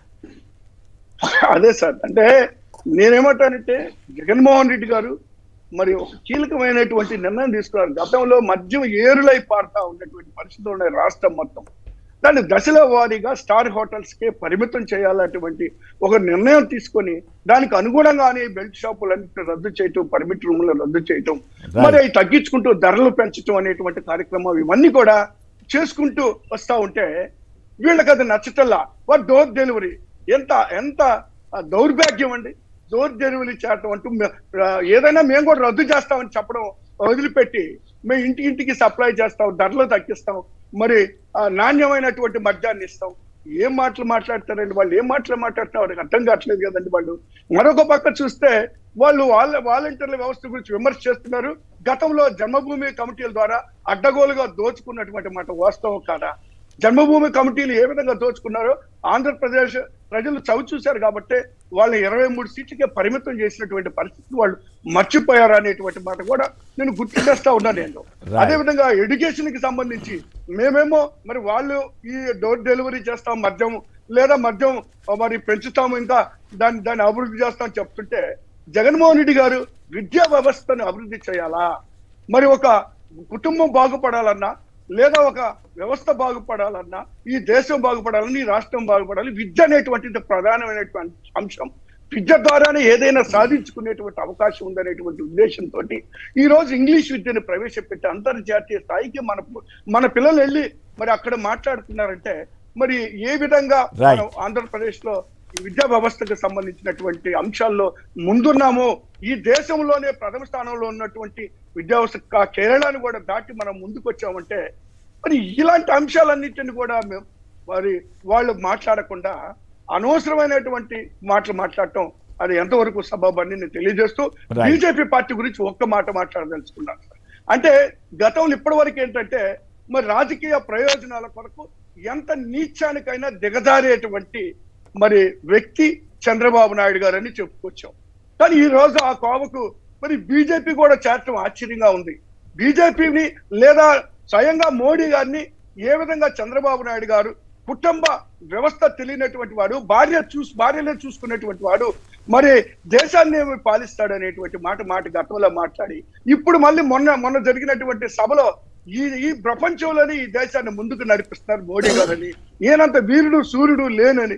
అదే సార్, అంటే నేనేమంటానంటే జగన్మోహన్ రెడ్డి గారు మరి ఒక కీలకమైనటువంటి నిర్ణయం తీసుకున్నారు. గతంలో మద్యం ఏరులై పారుతా ఉన్నటువంటి పరిస్థితులు ఉన్నాయి రాష్ట్రం మొత్తం. దాన్ని దశల వారీగా స్టార్ హోటల్స్ కే పరిమితం చేయాలన్నటువంటి ఒక నిర్ణయం తీసుకొని, దానికి అనుగుణంగానే బెల్ట్ షాపులన్నింటినీ రద్దు చేయటం, పర్మిట్ రూములను రద్దు చేయటం, మరి అవి తగ్గించుకుంటూ ధరలు పెంచడం అనేటువంటి కార్యక్రమం ఇవన్నీ కూడా చేసుకుంటూ వస్తా ఉంటే వీళ్ళకి అది నచ్చటల్లా. వారు డోర్ డెలివరీ ఎంత ఎంత దౌర్భాగ్యం అండి. డోర్ డెలివరీ చేయటం అంటూ ఏదైనా మేము కూడా రద్దు చేస్తామని చెప్పడం వదిలిపెట్టి, మేము ఇంటికి సప్లై చేస్తాం, ధరలు తగ్గిస్తాం, మరి నాణ్యమైనటువంటి మద్యాన్ని ఇస్తాం. ఏం మాటలు మాట్లాడతారండి వాళ్ళు, ఏం మాటలు మాట్లాడుతున్నారు వాళ్ళకి అర్థం కావట్లేదు కదండి వాళ్ళు. మరొక పక్క చూస్తే వాళ్ళు వాలంటీర్ల వ్యవస్థ గురించి విమర్శ చేస్తున్నారు. గతంలో జన్మభూమి కమిటీల ద్వారా అడ్డగోలుగా దోచుకున్నటువంటి మాట వాస్తవం కాదా? జన్మభూమి కమిటీలు ఏ విధంగా దోచుకున్నారో ఆంధ్రప్రదేశ్ ప్రజలు చవి చూశారు కాబట్టి వాళ్ళని 23 సీట్లకే పరిమితం చేసినటువంటి పరిస్థితి వాళ్ళు మర్చిపోయారు అనేటువంటి మాట కూడా నేను గుర్తు చేస్తా ఉన్నాను. నేను అదేవిధంగా ఎడ్యుకేషన్ కి సంబంధించి మేమేమో మరి వాళ్ళు ఈ డోర్ డెలివరీ చేస్తాం మద్యం, లేదా మద్యం మరి పెంచుతాము, ఇంకా దాన్ని అభివృద్ధి చేస్తాం చెప్తుంటే, జగన్మోహన్ రెడ్డి గారు విద్యా వ్యవస్థను అభివృద్ధి చేయాలా, మరి ఒక కుటుంబం బాగుపడాలన్నా, లేదా ఒక వ్యవస్థ బాగుపడాలన్నా, ఈ దేశం బాగుపడాలన్నా, ఈ రాష్ట్రం బాగుపడాలి, విద్య అనేటువంటిది ప్రధానమైనటువంటి అంశం. విద్య ద్వారానే ఏదైనా సాధించుకునేటువంటి అవకాశం ఉందనేటువంటి ఉద్దేశంతో ఈ రోజు ఇంగ్లీష్ విద్యను ప్రవేశపెట్టి అంతర్జాతీయ స్థాయికి మన పిల్లలు వెళ్ళి మరి అక్కడ మాట్లాడుతున్నారంటే, మరి ఏ విధంగా మనం ఆంధ్రప్రదేశ్ లో విద్యా వ్యవస్థకు సంబంధించినటువంటి అంశాల్లో ముందున్నామో, ఈ దేశంలోనే ప్రథమ స్థానంలో ఉన్నటువంటి విద్యా వ్యవస్థ కేరళను కూడా దాటి మనం ముందుకు వచ్చామంటే, మరి ఇలాంటి అంశాలన్నింటిని కూడా మరి వాళ్ళు మాట్లాడకుండా అనవసరమైనటువంటి మాటలు మాట్లాడటం అది ఎంతవరకు సబబని నేను తెలియజేస్తూ బీజేపీ పార్టీ గురించి ఒక్క మాట మాట్లాడదలుచుకున్నాను. అంటే గతంలో ఇప్పటి వరకు ఏంటంటే, మరి రాజకీయ ప్రయోజనాల కొరకు ఎంత నీచానికైనా దిగజారేటువంటి మరి వ్యక్తి చంద్రబాబు నాయుడు గారు అని చెప్పుకొచ్చాం. కానీ ఈ రోజు ఆ కోవకు మరి బీజేపీ కూడా చేరటం ఆశ్చర్యంగా ఉంది. బీజేపీని లేదా స్వయంగా మోడీ గారిని ఏ విధంగా చంద్రబాబు నాయుడు గారు కుటుంబ వ్యవస్థ తెలియనటువంటి వాడు, భార్యలే చూసుకున్నటువంటి వాడు, మరి దేశాన్ని ఏమి పాలిస్తాడు అనేటువంటి మాట గతంలో మాట్లాడి, ఇప్పుడు మళ్ళీ మొన్న జరిగినటువంటి సభలో ఈ ప్రపంచంలోని ఈ దేశాన్ని ముందుకు నడిపిస్తున్నారు మోడీ గారని, ఈయనంత వీరుడు సూర్యుడు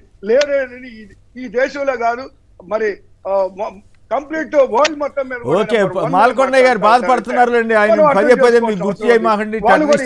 లేరని ఈ దేశంలో కాదు మరి కంప్లీట్ వరల్డ్ మొత్తం మీద. ఓకే, మాల్కొండ గారు బాధపడుతున్నారులేండి, ఆయన పదే మీకు గుర్తు చేయమాకండి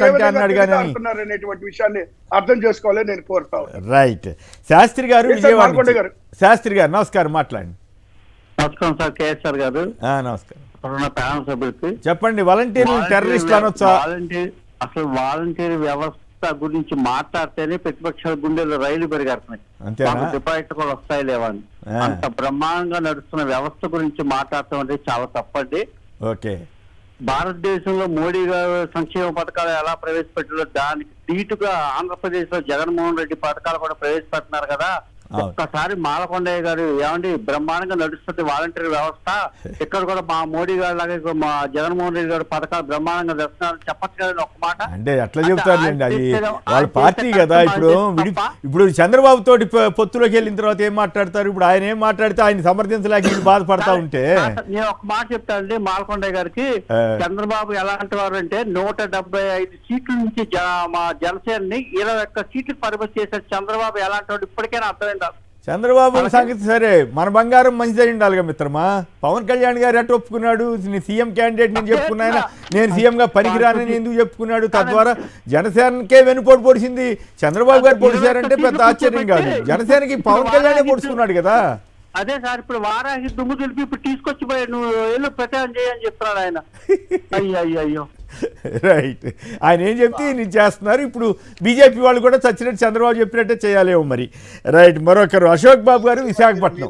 అనేటువంటి విషయాన్ని అర్థం చేసుకోవాలని నేను కోరుతా. రైట్. శాస్త్రి గారు, శాస్త్రి గారు నమస్కారం, మాట్లాడండి. నమస్కారం సార్, కేఎస్ఆర్ గారు. నమస్కారం. ప్యానల్ సభ్యులకి చెప్పండి, వాలంటీర్లు టెర్రరిస్టులు అనొచ్చా? అసలు వాలంటీర్ వ్యవస్థ వ్యవస్థ గురించి మాట్లాడితేనే ప్రతిపక్షాల గుండెల్లో రైలు పెరిగేస్తున్నాయి. డిపాజిట్ కూడా వస్తాయి లేవని. అంత బ్రహ్మాండంగా నడుస్తున్న వ్యవస్థ గురించి మాట్లాడటం అంటే చాలా తప్పండి. ఓకే, భారతదేశంలో మోడీ గారు సంక్షేమ పథకాలు ఎలా ప్రవేశపెట్టారో దానికి ధీటుగా ఆంధ్రప్రదేశ్ లో జగన్మోహన్ రెడ్డి పథకాలు కూడా ప్రవేశపెడుతున్నారు కదా. ఒక్కసారి మాలకొండయ్య గారు ఏమండి బ్రహ్మాండంగా నడుస్తుంది వాలంటీర్ వ్యవస్థ, ఇక్కడ కూడా మా మోడీ గారు లాగా మా జగన్మోహన్ రెడ్డి గారు పథకాలు బ్రహ్మాండంగా చేస్తున్నారు చెప్పచ్చు కదండి ఒక్క మాట. అంటే ఎట్లా చెప్తారులేండి, అది వాళ్ళ పార్టీ కదా. ఇప్పుడు చంద్రబాబు తోటి పొత్తులోకి వెళ్ళిన తర్వాత ఏం మాట్లాడతారు? ఇప్పుడు ఆయన ఏం మాట్లాడితే ఆయన సమర్థించలేక బాధపడతా ఉంటే నేను ఒక మాట చెప్తానండి మాలకొండయ్య గారికి. చంద్రబాబు ఎలాంటి వారు అంటే 175 సీట్ల నుంచి మా జనసేనని 21 సీట్లు పరిమితి చేశారు. చంద్రబాబు ఎలాంటి వాడు ఇప్పటికైనా అర్థమైంది. చంద్రబాబు సంగతి సరే, మన బంగారం మంచిదై ఉండాలిగా మిత్రమా. పవన్ కళ్యాణ్ గారు ఎట్లా ఒప్పుకున్నాడు? సీఎం క్యాండిడేట్ నేను చెప్పుకున్నాయన, నేను సీఎంగా పనికిరానని ఎందుకు చెప్పుకున్నాడు? తద్వారా జనసేనకే వెనుపోటు పొడిచింది. చంద్రబాబు గారు పొడిచారంటే పెద్ద ఆశ్చర్యం కాదు. జనసేనకి పవన్ కళ్యాణే పొడుచుకున్నాడు కదా. అదే సార్, ఇప్పుడు వారాహి దుమ్ము దులిపి ఇప్పుడు తీసుకొచ్చిపోయి నువ్వు ఏళ్ళు ప్రచారం చేయని చెప్తున్నాడు ఆయన. అయ్యో రైట్, ఆయన ఏం చెప్తే నేను చేస్తున్నారు. ఇప్పుడు బీజేపీ వాళ్ళు కూడా చచ్చినట్టు చంద్రబాబు చెప్పినట్టే చేయాలేమో మరి. రైట్, మరొకరు అశోక్ బాబు గారు విశాఖపట్నం.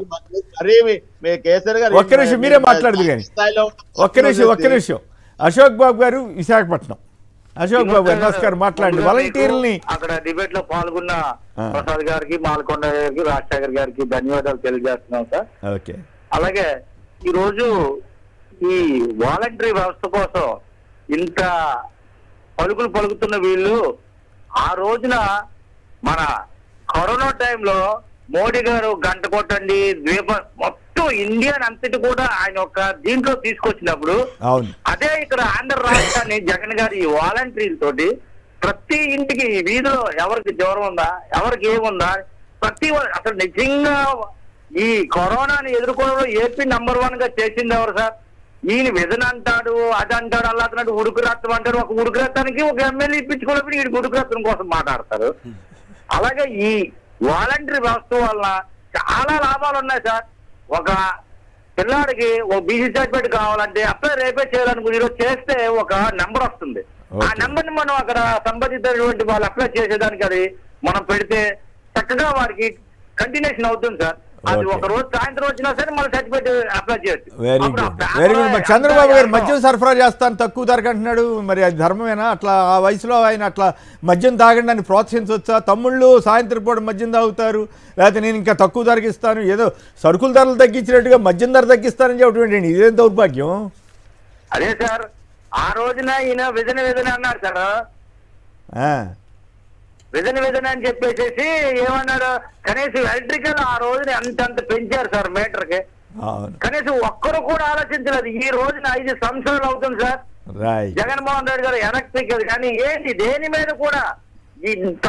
ఒక్క నిమిషం మీరే మాట్లాడదు కానీ, ఒక్క నిమిషం అశోక్ బాబు గారు విశాఖపట్నం. అశోక్ బాబు గారు నమస్కారం, మాట్లాడండి. వాలంటీర్లని అక్కడ డిబేట్ లో పాల్గొన్న ప్రసాద్ గారికి, మాలకొండ గారికి, రాజశేఖర్ గారికి ధన్యవాదాలు తెలియజేస్తున్నాం సార్. ఓకే, అలాగే ఈ రోజు ఈ వాలంటరీ వ్యవస్థ కోసం ఇంత పలుకులు పలుకుతున్న వీళ్ళు ఆ రోజున మన కరోనా టైంలో మోడీ గారు గంట కొట్టండి మొత్తం ఇండియన్ అంతటి కూడా ఆయన ఒక దీంట్లో తీసుకొచ్చినప్పుడు అదే ఇక్కడ ఆంధ్ర రాష్ట్రాన్ని జగన్ గారి ఈ వాలంటీర్లతోటి ప్రతి ఇంటికి వీధిలో ఎవరికి జ్వరం ఉందా, ఎవరికి ఏముందా, ప్రతి అసలు నిజంగా ఈ కరోనాని ఎదుర్కోవడంలో ఏపీ #1 గా చేసింది ఎవరు సార్? ఈయన విధన అంటాడు, అది అంటాడు, అలా అంటాడు, ఉడుకు రక్తం అంటాడు. ఒక ఉడుకు రక్తానికి ఒక ఎమ్మెల్యే ఇప్పించుకోవడం వీడికి ఉడుకు రక్తం కోసం మాట్లాడతారు. అలాగే ఈ వాలంటరీ వ్యవస్థ వల్ల చాలా లాభాలు ఉన్నాయి సార్. ఒక పిల్లాడికి ఒక బీసీ సర్టిఫికేట్ కావాలంటే అప్లై రేపే చేయాలనుకుని ఈరోజు చేస్తే ఒక నెంబర్ వస్తుంది. ఆ నెంబర్ ని మనం అక్కడ సంబంధించినటువంటి వాళ్ళు అప్లై చేసేదానికి అది మనం పెడితే చక్కగా వారికి కంటిన్యూషన్ అవుతుంది సార్. అది ఒక రోజు సాయంత్రం వచ్చినా సరే మన సర్టిఫికేట్ అప్లై చేయొచ్చు. Very good, very good. Chandrababu గారు మద్యం సరఫరా చేస్తాను తక్కువ ధరకు అంటున్నాడు, మరి అది ధర్మమేనా? అట్లా ఆ వయసులో ఆయన అట్లా మద్యం తాగండి అని ప్రోత్సహించవచ్చా? తమ్ముళ్ళు సాయంత్రం పూట మద్యం తాగుతారు, లేకపోతే నేను ఇంకా తక్కువ ధరకు ఇస్తాను, ఏదో సరుకుల ధరలు తగ్గించినట్టుగా మద్యం ధర తగ్గిస్తానని చెప్పడం ఇదేం దౌర్భాగ్యం? అదే సార్, ఆ రోజున ఈయన విధన అన్నారు సార్. విధన అని చెప్పేసి ఏమన్నాడు, కనీసం ఎలక్ట్రికల్ ఆ రోజున అంత పెంచారు సార్ మీటర్ కి. కనీసం ఒక్కరు కూడా ఆలోచించలేదు. ఈ రోజున 5 సంవత్సరాలు అవుతుంది సార్ జగన్మోహన్ రెడ్డి గారు ఎలక్ట్రికల్ కానీ ఏంటి దేని మీద కూడా ఇంత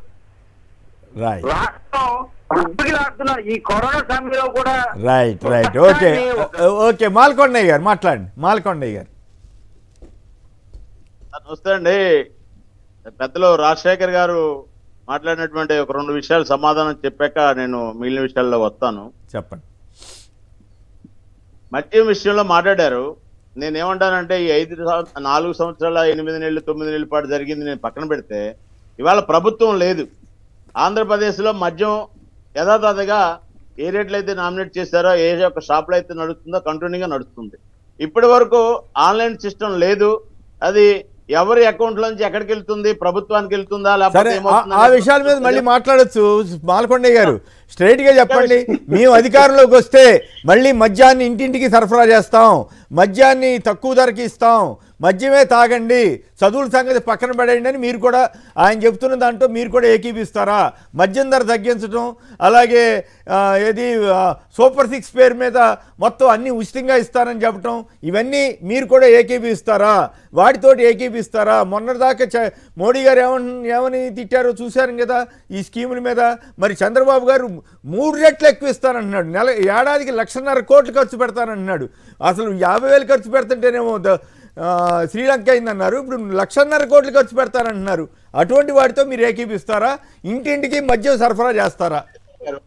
రాష్ట్రం ఉబ్బిలాడుతున్నారు ఈ కరోనా సమయంలో కూడా. Right right, okay okay. Malakondaiah గారు మాట్లాడండి. మాలకొండయ్య గారు నమస్తే అండి. పెద్దలు రాజశేఖర్ గారు మాట్లాడినటువంటి ఒక 2 విషయాలు సమాధానం చెప్పాక నేను మిగిలిన విషయాల్లో వస్తాను. చెప్పండి. మద్యం విషయంలో మాట్లాడారు. నేనేమంటానంటే ఈ 4 సంవత్సరాల 8 నెలలు 9 నెలల పాటు జరిగింది నేను పక్కన పెడితే ఇవాళ ప్రభుత్వం లేదు. ఆంధ్రప్రదేశ్లో మద్యం యథాతథగా ఏ రేట్లు అయితే నామినేట్ చేశారో, ఏ యొక్క షాప్లో అయితే నడుస్తుందో కంటిన్యూగా నడుస్తుంది. ఇప్పటి వరకు ఆన్లైన్ సిస్టమ్ లేదు. అది ఎవరి అకౌంట్ లోంచి ఎక్కడికి వెళ్తుంది, ప్రభుత్వానికి వెళ్తుందా లేకపోతే ఆ విషయాల మీద మళ్ళీ మాట్లాడొచ్చు. మాలకొండయ్య గారు స్ట్రైట్ గా చెప్పండి. మేము అధికారంలోకి వస్తే మళ్ళీ మద్యాన్ని ఇంటింటికి సరఫరా చేస్తాం, మద్యాన్ని తక్కువ ధరకి ఇస్తాం, మద్యమే తాగండి, చదువుల సంగతి పక్కన పడేయండి అని మీరు కూడా ఆయన చెప్తున్న దాంట్లో మీరు కూడా ఏకీపిస్తారా? మద్యం ధర తగ్గించడం, అలాగే ఏది సూపర్ 6 పేరు మీద మొత్తం అన్నీ ఉచితంగా ఇస్తానని చెప్పడం, ఇవన్నీ మీరు కూడా ఏకీపిస్తారా? వాటితోటి ఏకీపిస్తారా? మొన్నటిదాకా మోడీ గారు ఏమని తిట్టారో చూశారు కదా ఈ స్కీముల మీద. మరి చంద్రబాబు గారు 3 రెట్లు ఎక్కువ ఇస్తానంటున్నాడు. ఏడాదికి 1,50,000 కోట్లు ఖర్చు పెడతానంటున్నాడు. అసలు 50,000 ఖర్చు పెడుతుంటేనేమో శ్రీలంక అయిందన్నారు, ఇప్పుడు 1,50,000 కోట్లు ఖర్చు పెడతానంటున్నారు. అటువంటి వాటితో మీరు ఏకీపిస్తారా? ఇంటింటికి మద్యం సరఫరా చేస్తారా?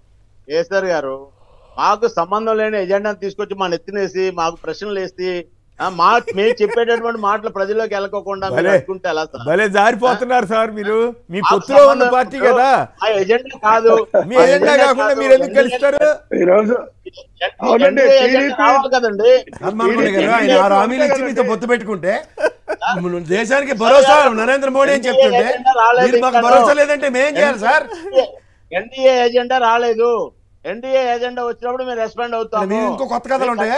కేసీఆర్ గారు మాకు సంబంధం లేని ఎజెండాను తీసుకొచ్చి మా నెత్తినేసి మాకు ప్రశ్నలు వేసి మేము చెప్పేటటువంటి మాటలు ప్రజల్లోకి వెళ్ళకోకుండా ఎలా సార్? భలే జారిపోతున్నారు సార్ మీరు. మీ పొత్తులో ఉన్న పార్టీ కదా, ఆ ఎజెండా కాదు. మీ ఎజెండా కాకుండా మీరు ఎందుకు గెలుస్తారు? ఈరోజు కదండి ఆయన 6 హామీలు ఇచ్చి మీతో పొత్తు పెట్టుకుంటే దేశానికి భరోసా నరేంద్ర మోడీ అని చెప్తుంటే మీరు మాకు భరోసా లేదంటే మేం చేయాలి సార్? ఎన్డీఏ ఎజెండా రాలేదు. ఎన్డీఏ ఎజెండా వచ్చినప్పుడు మీరు రెస్పాండ్ అవుతాము. ఇంకో కొత్త కథలు ఉంటాయా?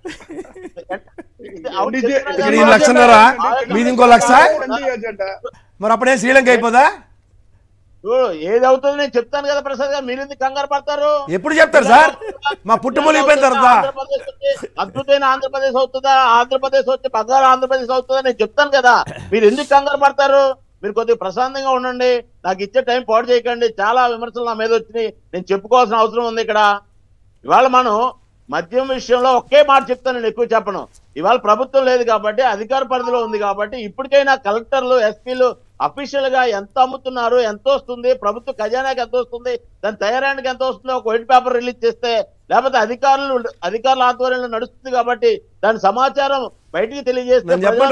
1,00,000 మీది ఇంకో 1,00,000. మరి అప్పుడే శ్రీలంక అయిపోదా? ఏది అవుతుంది నేను చెప్తాను కదా ప్రసాద్ గారు, మీరు ఎందుకు కంగారు పడతారు? ఎప్పుడు చెప్తారు సార్? మా పుట్టుమొలిగిపోయిన తర్వాత అద్భుతమైన ఆంధ్రప్రదేశ్ అవుతుందా, ఆంధ్రప్రదేశ్ వచ్చి బంగారు ఆంధ్రప్రదేశ్ అవుతుందా నేను చెప్తాను కదా, మీరు ఎందుకు కంగారు పడతారు? మీరు కొద్దిగా ప్రశాంతంగా ఉండండి, నాకు ఇచ్చే టైం పాడు చేయకండి. చాలా విమర్శలు నా మీద వచ్చినాయి, నేను చెప్పుకోవాల్సిన అవసరం ఉంది ఇక్కడ. ఇవాళ మనం మద్యం విషయంలో ఒకే మాట చెప్తాను, నేను ఎక్కువ చెప్పను. ఇవాళ ప్రభుత్వం లేదు కాబట్టి, అధికార పరిధిలో ఉంది కాబట్టి, ఇప్పటికైనా కలెక్టర్లు, ఎస్పీలు అఫీషియల్ గా ఎంత అమ్ముతున్నారు, ఎంత వస్తుంది, ప్రభుత్వ ఖజానాకి ఎంత వస్తుంది, దాని తయారానికి ఎంత వస్తుందో ఒక వైట్ పేపర్ రిలీజ్ చేస్తే, లేకపోతే అధికారుల ఆధ్వర్యంలో నడుస్తుంది కాబట్టి దాని సమాచారం బయటికి తెలియజేస్తే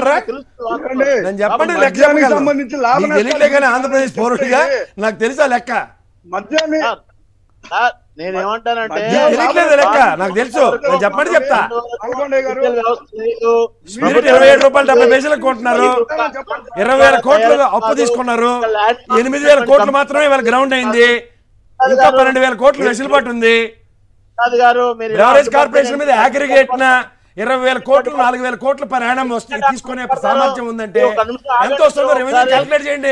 ఆంధ్రప్రదేశ్ పౌరుడిగా నాకు తెలుసా లెక్క. మద్యాన్ని నేనేమంటానంటే లెక్క నాకు తెలుసు, నేను చెప్పండి చెప్తా. 27 రూపాయలు 70 పైసలకు కొంటున్నారు, 20,000 కోట్లు అప్పు తీసుకున్నారు, 8,000 కోట్లు మాత్రమే వాళ్ళ గ్రౌండ్ అయింది, ఇంకా 12,000 కోట్లు వెసులుబాటు ఉంది. బెవరేజ్ కార్పొరేషన్ మీద అగ్రిగేట్ 20,000 కోట్లు 4,000 కోట్ల పర్ యానం వస్తుంది తీసుకునే సామర్థ్యం ఉందంటే ఎంత వస్తుందో రెవెన్యూ క్యాలిక్యులేట్ చేయండి.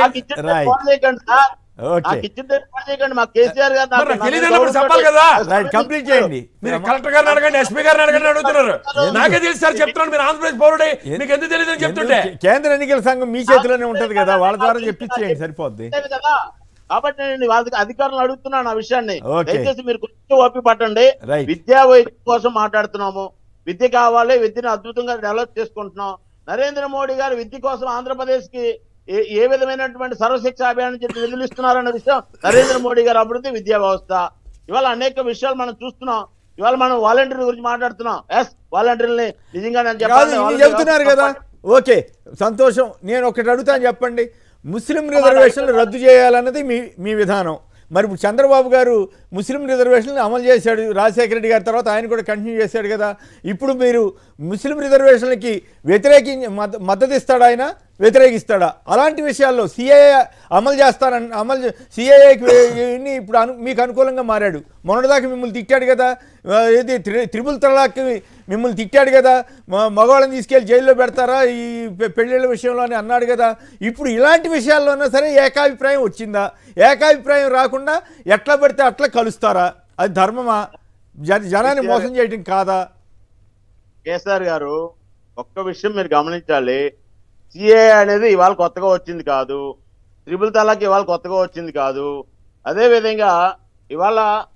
చెప్పాలి కదా, కంప్లీట్ చేయండి. మీరు కలెక్టర్ గారిని అడగండి, ఎస్పీ గారిని అడగండి అడుగుతున్నారు. నాకే తెలుసు సార్ చెప్తున్నాను, మీరు ఆంధ్రప్రదేశ్ పౌరుడే, మీకు ఎందుకు తెలియదు అని చెప్తుంటే. కేంద్ర ఎన్నికల సంఘం మీ చేతిలోనే ఉంటది కదా, వాళ్ళ ద్వారా చెప్పించేయండి సరిపోద్ది. కాబట్టి నేను వాళ్ళకి అధికారులు అడుగుతున్నాను ఆ విషయాన్ని, దయచేసి మీరు కొంచెం ఓపిక పట్టండి. విద్యా వైద్యం కోసం మాట్లాడుతున్నాము, విద్య కావాలి, విద్యను అద్భుతంగా డెవలప్ చేసుకుంటున్నాం. నరేంద్ర మోడీ గారు విద్య కోసం ఆంధ్రప్రదేశ్ కి ఏ విధమైనటువంటి సర్వశిక్ష అభియానం చెప్పి నిధులు ఇస్తున్నారన్న విషయం, నరేంద్ర మోడీ గారు అభివృద్ధి, విద్యా వ్యవస్థ, ఇవాళ అనేక విషయాలు మనం చూస్తున్నాం. ఇవాళ మనం వాలంటీర్ గురించి మాట్లాడుతున్నాం. వాలంటీర్ని నిజంగా నేను చెప్తున్నారు కదా, ఓకే సంతోషం. నేను ఒకటి అడుగుతాను, చెప్పండి. ముస్లిం రిజర్వేషన్లు రద్దు చేయాలన్నది మీ విధానం. మరి ఇప్పుడు చంద్రబాబు గారు ముస్లిం రిజర్వేషన్లు అమలు చేశాడు, రాజశేఖర రెడ్డి గారి తర్వాత ఆయన కూడా కంటిన్యూ చేశాడు కదా. ఇప్పుడు మీరు ముస్లిం రిజర్వేషన్లకి మద్దతు ఇస్తాడా, ఆయన వ్యతిరేకిస్తాడా? అలాంటి విషయాల్లో సిఏఏ అమలు చేస్తానని సిఏఏకి ఇప్పుడు మీకు అనుకూలంగా మారాడు. మొన్నటిదాకా మిమ్మల్ని తిట్టాడు కదా, ఏది త్రిపుల్ తలాక్కి మిమ్మల్ని తిట్టాడు కదా, మగవాళ్ళని తీసుకెళ్ళి జైల్లో పెడతారా ఈ పెళ్ళిళ్ళ విషయంలో అని అన్నాడు కదా. ఇప్పుడు ఇలాంటి విషయాల్లోనా సరే ఏకాభిప్రాయం వచ్చిందా? ఏకాభిప్రాయం రాకుండా ఎట్లా పడితే అట్లా కలుస్తారా? అది ధర్మమా? జనాన్ని మోసం చేయడం కాదా? కేసీఆర్ గారు ఒక్క విషయం మీరు గమనించాలి, సిఏ అనేది ఇవాళ కొత్తగా వచ్చింది కాదు, త్రిపుల్ తలాక్ ఇవాళ కొత్తగా వచ్చింది కాదు. అదే విధంగా ఇవాళ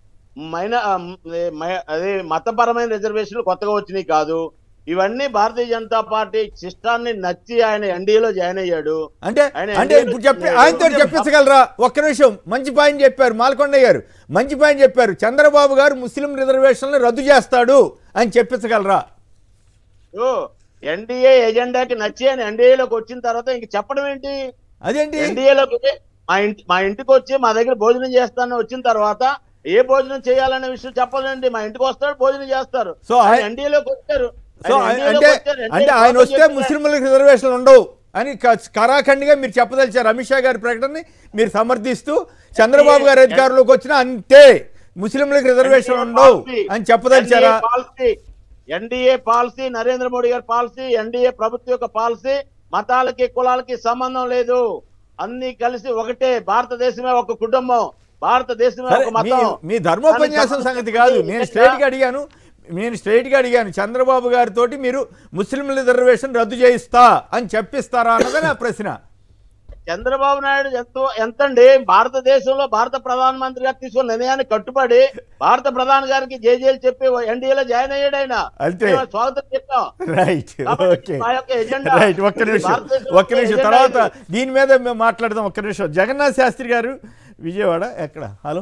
అదే మతపరమైన రిజర్వేషన్లు కొత్తగా వచ్చినాయి కాదు. ఇవన్నీ భారతీయ జనతా పార్టీ సిస్టాన్ని నచ్చి ఆయన ఎన్డీఏలో జాయిన్ అయ్యాడు. అంటే ఇప్పుడు ఆయనతో చెప్పించగలరా? ఒక్క నిమిషం, మంచి పాయింట్ చెప్పారు మాల్కొండయ్య గారు, మంచి పాయింట్ చెప్పారు. చంద్రబాబు గారు ముస్లిం రిజర్వేషన్లు రద్దు చేస్తాడు అని చెప్పించగలరా? ఎన్డీఏ ఎజెండాకి నచ్చి ఆయన ఎన్డీఏలోకి వచ్చిన తర్వాత ఇంక చెప్పడం ఏంటి? అదేంటి? ఎన్డీఏలోకి మా ఇంటికి వచ్చి మా దగ్గర భోజనం చేస్తానని వచ్చిన తర్వాత ఏ భోజనం చేయాలనే విషయం చెప్పాలండి. మా ఇంటికి వస్తాడు, భోజనం చేస్తారు. సో ఎన్డీఏలోకి వచ్చారు. అంటే ఆయన వస్తే ముస్లింలకు రిజర్వేషన్లు ఉండవు అని కరాఖండిగా మీరు చెప్పదలిచారు. అమిత్ షా గారి ప్రకటనని మీరు సమర్థిస్తూ చంద్రబాబు గారి అధికారంలోకి వచ్చినా అంతే, ముస్లింలకు రిజర్వేషన్ ఉండవు అని చెప్పదలిచారా? ఎన్డీఏ పాలసీ, నరేంద్ర మోడీ గారి పాలసీ, ఎన్డీఏ ప్రభుత్వం యొక్క పాలసీ మతాలకి కులాలకి సంబంధం లేదు, అన్ని కలిసి ఒకటే. భారతదేశమే ఒక కుటుంబం, భారతదేశమే ఒక మతం. మీ ధర్మోపన్యాసం సంగతి కాదు, నేను స్ట్రైట్ గా అడిగాను చంద్రబాబు గారితో మీరు ముస్లిం రిజర్వేషన్ రద్దు చేయిస్తా అని చెప్పిస్తారా అన్నది నా ప్రశ్న. చంద్రబాబు నాయుడు ఎంతండి భారతదేశంలో భారత ప్రధానమంత్రి గారు తీసుకున్న నిర్ణయాన్ని కట్టుబడి భారత ప్రధాని గారికి జేజేలు చెప్పి ఎన్డీఏలో జాయిన్ అయ్యాడు. ఆయన స్వాగతం చెప్పాం. ఒక్క నిమిషం తర్వాత దీని మీద మేము మాట్లాడదాం. ఒక్క నిమిషం. జగన్నాథ్ శాస్త్రి గారు విజయవాడ ఎక్కడ? హలో,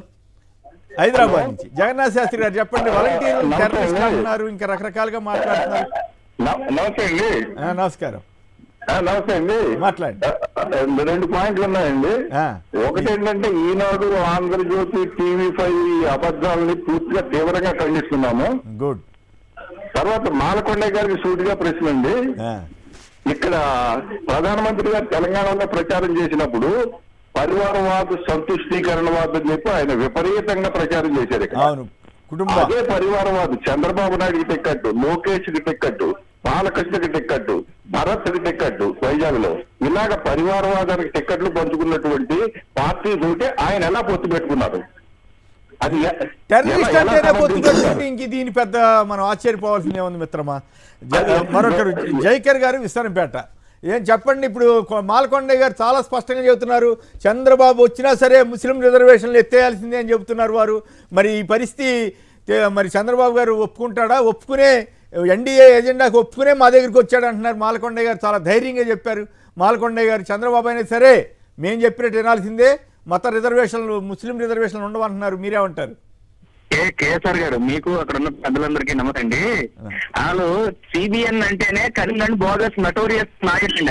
హైదరాబాద్ నుంచి జగన్నాథ్ శాస్త్రి గారు చెప్పండి. వాలంటీర్లు టెర్రరిస్ట్ అంటున్నారు, ఇంకా రకరకాలుగా మాట్లాడుతున్నారు. నమస్తే అండి. నమస్కారం. నమస్తే అండి. మాట్లాడండి. 2 పాయింట్లు ఉన్నాయండి. ఒకటి ఏంటంటే ఈనాడు, ఆంధ్రజ్యోతి, TV5 ఈ అబద్ధాలని పూర్తిగా తీవ్రంగా ఖండిస్తున్నాము. గుడ్. తర్వాత మాలకొండ గారికి సూటిగా ప్రశ్న అండి. ఇక్కడ ప్రధానమంత్రి గారు తెలంగాణలో ప్రచారం చేసినప్పుడు పరివారవాద సంతుష్టీకరణవాదం అని చెప్పి ఆయన విపరీతంగా ప్రచారం చేశారు. అదే పరివారవాదు చంద్రబాబు నాయుడుకి టిక్కెట్టు, లోకేష్కి టిక్కెట్టు, బాలకృష్ణకి టిక్కెట్టు, భరత్కి టిక్కెట్టు వైజాగ్ లో ఇలాగ పరివారవాదానికి టిక్కెట్లు పంచుకున్నటువంటి పార్టీ ఉంటే ఆయన ఎలా పొత్తు పెట్టుకున్నారు? అది టెర్రరిస్ట్ అంటేనే పొత్తు పెట్టుకుంటే ఇంక దీని పెద్ద మనం ఆశ్చర్యపోవాల్సిందే ఉంది మిత్రమా. మరొకరు జైకర్ గారు విస్తరంపేట. ఏం చెప్పండి, ఇప్పుడు మాలకొండ గారు చాలా స్పష్టంగా చెబుతున్నారు, చంద్రబాబు వచ్చినా సరే ముస్లిం రిజర్వేషన్లు ఎత్తేయాల్సిందే అని చెబుతున్నారు వారు. మరి ఈ పరిస్థితి మరి చంద్రబాబు గారు ఒప్పుకుంటాడా? ఒప్పుకునే ఎన్డీఏ ఎజెండాకి ఒప్పుకునే మా దగ్గరికి వచ్చాడు అంటున్నారు మాలకొండ గారు. చాలా ధైర్యంగా చెప్పారు మాలకొండ గారు. చంద్రబాబు అయినా సరే మేము చెప్పినట్టు వినాల్సిందే, మత రిజర్వేషన్లు ముస్లిం రిజర్వేషన్లు ఉండవంటున్నారు. మీరేమంటారు? కేసీఆర్ గారు, మీకు అక్కడ ఉన్న పెద్దలందరికీ నమస్తే అండి. వాళ్ళు సిబిఎన్ అంటేనే కరీంగంజ్ బోగస్ నటోరియస్ నాయకుడు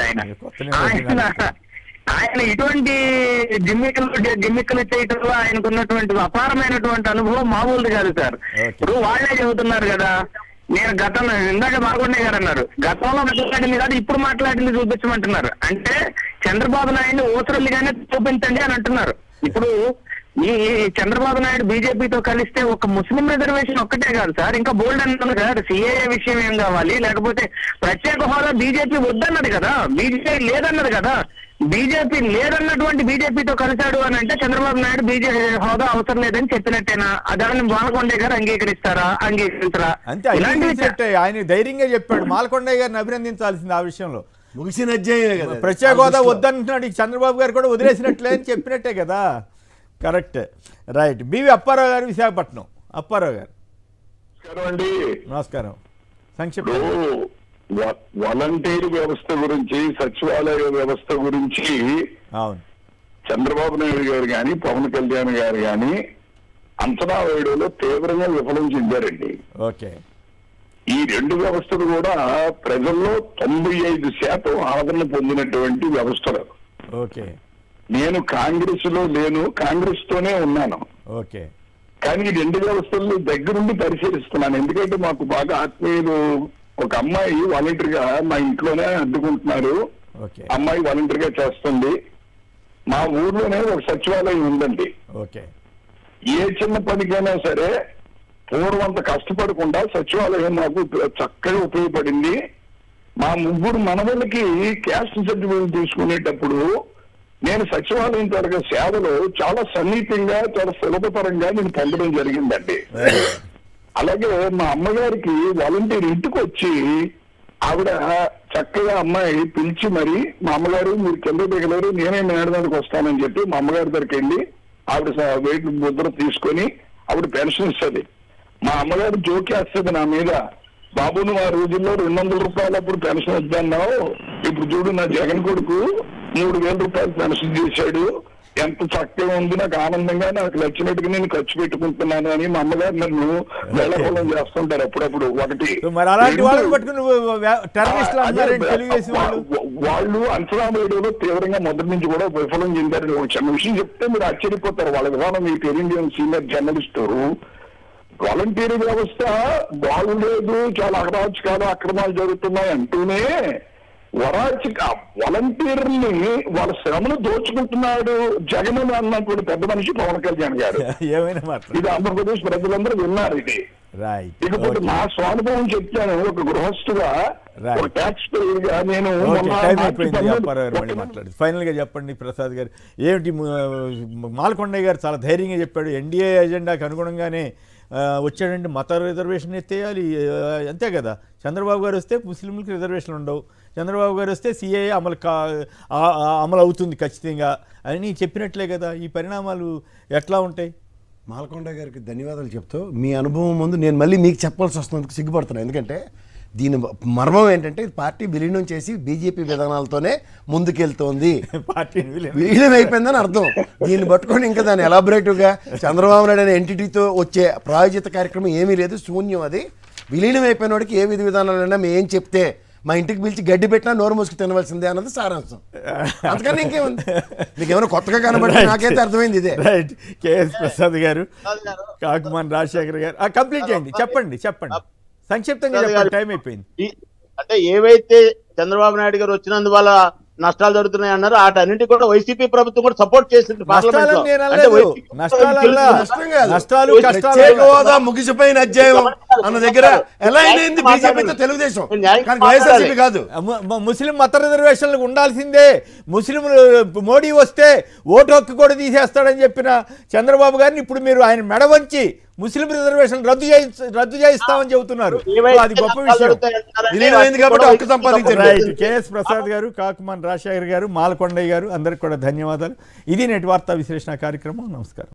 ఆయన ఇటువంటి గిమ్మిక్కులు చేయటంలో ఆయనకున్నటువంటి అపారమైనటువంటి అనుభవం మామూలుది కాదు సార్. ఇప్పుడు వాళ్ళే చెబుతున్నారు కదా, నేను గతంలో ఇందాక మాలకొండ గారు అన్నారు గతంలో మాట్లాడింది కాదు ఇప్పుడు మాట్లాడింది చూపించమంటున్నారు. అంటే చంద్రబాబు నాయుడు ఓసరల్లిగానే చూపించండి అని అంటున్నారు. ఇప్పుడు ఈ చంద్రబాబు నాయుడు బీజేపీతో కలిస్తే ఒక ముస్లిం రిజర్వేషన్ ఒక్కటే కాదు సార్, ఇంకా బోల్డ్ అన్నది కదా, సిఏఏ విషయం ఏం కావాలి, లేకపోతే ప్రత్యేక హోదా బీజేపీ వద్దన్నది కదా, బీజేపీ లేదన్నది కదా. బీజేపీ లేదన్నటువంటి బీజేపీతో కలిశాడు అని అంటే చంద్రబాబు నాయుడు బీజేపీ హోదా అవసరం లేదని చెప్పినట్టేనా? దాన్ని మాలకొండ గారు అంగీకరిస్తారా, అంగీకరించరా? అంతే, ఆయన ధైర్యంగా చెప్పాడు. మాలకొండ గారిని అభినందించాల్సింది ఆ విషయంలో. ముగిసిన అధ్యాయమే కదా, ప్రత్యేక హోదా వద్దంటున్నాడు. చంద్రబాబు గారు కూడా వదిలేసినట్లే అని చెప్పినట్టే కదా. Correct, right. బివి అప్పారావు గారు, విశాఖపట్నం. అప్పారావు గారు నమస్కారం. సంక్షిప్త వాలంటీర్ వ్యవస్థ గురించి, సచివాలయ వ్యవస్థ గురించి చంద్రబాబు నాయుడు గారు కానీ పవన్ కళ్యాణ్ గారు కానీ అంచనా వేయడంలో తీవ్రంగా విఫలం చెందారండి. ఈ 2 వ్యవస్థలు కూడా ప్రజల్లో 95% ఆదరణ పొందినటువంటి వ్యవస్థలు. నేను కాంగ్రెస్ లో లేను, కాంగ్రెస్ తోనే ఉన్నాను. కానీ ఈ 2 వ్యవస్థలను దగ్గరుండి పరిశీలిస్తున్నాను. ఎందుకంటే మాకు బాగా ఆత్మీయులు ఒక అమ్మాయి వాలంటీర్గా మా ఇంట్లోనే అడ్డుకుంటున్నారు. అమ్మాయి వాలంటీర్గా చేస్తుంది. మా ఊర్లోనే ఒక సచివాలయం ఉందండి. ఏ చిన్న పనికైనా సరే పూర్వంత కష్టపడకుండా సచివాలయం మాకు చక్కగా ఉపయోగపడింది. మా 3 మనవలకి క్యాస్ట్ సర్టిఫికేట్ తీసుకునేటప్పుడు నేను సచివాలయం తరగ సేవలో చాలా సన్నిహితంగా, చాలా సులభతరంగా నేను పొందడం జరిగిందండి. అలాగే మా అమ్మగారికి వాలంటీర్ ఇంటికి వచ్చి ఆవిడ చక్కగా అమ్మాయి పిలిచి మరి మా అమ్మగారు మీరు కింద దిగలేరు, నేనే మేడదానికి వస్తానని చెప్పి మా అమ్మగారి దగ్గరికి వెళ్ళి ఆవిడ వెయిట్ ముద్ర తీసుకొని ఆవిడ పెన్షన్ ఇస్తుంది. మా అమ్మగారు జోకేస్తుంది నా మీద, బాబు నువ్వు ఆ రోజుల్లో 200 రూపాయలు అప్పుడు పెన్షన్ వద్దన్నావు, ఇప్పుడు చూడు నా జగన్ కొడుకు 3000 రూపాయలు పెన్షన్ చేశాడు, ఎంత చక్కగా ఉంది, నాకు ఆనందంగా నాకు నచ్చినట్టుగా నేను ఖర్చు పెట్టుకుంటున్నాను అని మా అమ్మగారు నన్ను వేళకోళం చేస్తుంటారు అప్పుడప్పుడు. ఒకటి వాళ్ళు అంచనా వేయడంలో తీవ్రంగా మొదటి నుంచి కూడా విఫలం చెందారు. ఒక చిన్న విషయం చెప్తే మీరు ఆశ్చర్యపోతారు. వాళ్ళ విధానం మీకు తెలియదు. సీనియర్ జర్నలిస్టు వాలంటీర్ వ్యవస్థ బాగులేదు, చాలా అరాచకాలు అక్రమాలు జరుగుతున్నాయి అంటూనే వాలంటీర్ని వాళ్ళ శ్రమను దోచుకుంటున్నాడు జగన్ అన్నటువంటి పెద్ద మనిషి పవన్ కళ్యాణ్ గారు. ఇది ఆంధ్రప్రదేశ్ ప్రజలందరూ విన్నారు. ఇది ఇకపోతే నా స్వానుభవం చెప్తాను. ఒక గృహస్థుగా, ఒక ట్యాక్స్ పేయర్గా నేను ఫైనల్ గా చెప్పండి ప్రసాద్ గారు, ఏమిటి మాలకొండ గారు చాలా ధైర్యంగా చెప్పాడు, ఎన్డీఏ ఎజెండాకి అనుగుణంగానే వచ్చాడంటే మత రిజర్వేషన్ ఎత్తేయాలి, అంతే కదా. చంద్రబాబు గారు వస్తే ముస్లింలకు రిజర్వేషన్లు ఉండవు, చంద్రబాబు గారు వస్తే సిఏఏ అమలు అవుతుంది ఖచ్చితంగా అని చెప్పినట్లే కదా. ఈ పరిణామాలు ఎట్లా ఉంటాయి? మాలకొండ గారికి ధన్యవాదాలు చెప్తూ మీ అనుభవం ముందు నేను మళ్ళీ మీకు చెప్పాల్సి వస్తున్నందుకు సిగ్గుపడుతున్నాను. ఎందుకంటే దీని మర్మం ఏంటంటే పార్టీ విలీనం చేసి బీజేపీ విధానాలతోనే ముందుకెళ్తోంది, పార్టీ విలీనం అయిపోయిందని అర్థం. దీన్ని పట్టుకొని ఇంకా దాన్ని ఎలాబొరేటివ్గా చంద్రబాబు నాయుడు అనే ఎంటిటీతో వచ్చే ప్రాయోజిత కార్యక్రమం ఏమీ లేదు, శూన్యం. అది విలీనం అయిపోయిన వాడికి ఏ విధి విధానాలైనా మేము ఏం చెప్తే మా ఇంటికి పిలిచి గడ్డి పెట్టినా నోరు మూసుకు తినవలసిందే అన్నది సారాంశం. అందుకని ఇంకేముంది, నీకేమైనా కొత్తగా కనబడి నాకైతే అర్థమైంది ఇదే. రైట్. కేఎస్ ప్రసాద్ గారు, కాకుమాన్ రాజశేఖర్ గారు కంప్లీట్ చేయండి, చెప్పండి సంక్షిప్తంగా చెప్పండి, టైం అయిపోయింది. అంటే ఏవైతే చంద్రబాబు నాయుడు గారు వచ్చినందువల్ల నష్టాలు జరుగుతున్నాయి అన్నారు, వాటన్నింటి కూడా వైసీపీ ప్రభుత్వం కూడా సపోర్ట్ చేసింది. ముగిసిపోయిన అధ్యాయం అన్న దగ్గర ఎలా అయింది బీజేపీతో తెలుగుదేశం కాదు. ముస్లిం మత రిజర్వేషన్లకు ఉండాల్సిందే, ముస్లింలు మోడీ వస్తే ఓటు హక్కు కూడా తీసేస్తాడని చెప్పిన చంద్రబాబు గారిని ఇప్పుడు మీరు ఆయన మెడ వంచి ముస్లిం రిజర్వేషన్ రద్దు చేయిస్తామని చెబుతున్నారు. అది గొప్ప విషయం. కేఎస్ ప్రసాద్ గారు, కాకుమాన్ రాజశేఖర్ గారు, మాలకొండయ్య గారు, అందరికి కూడా ధన్యవాదాలు. ఇది నేటి వార్తా విశ్లేషణ కార్యక్రమం. నమస్కారం.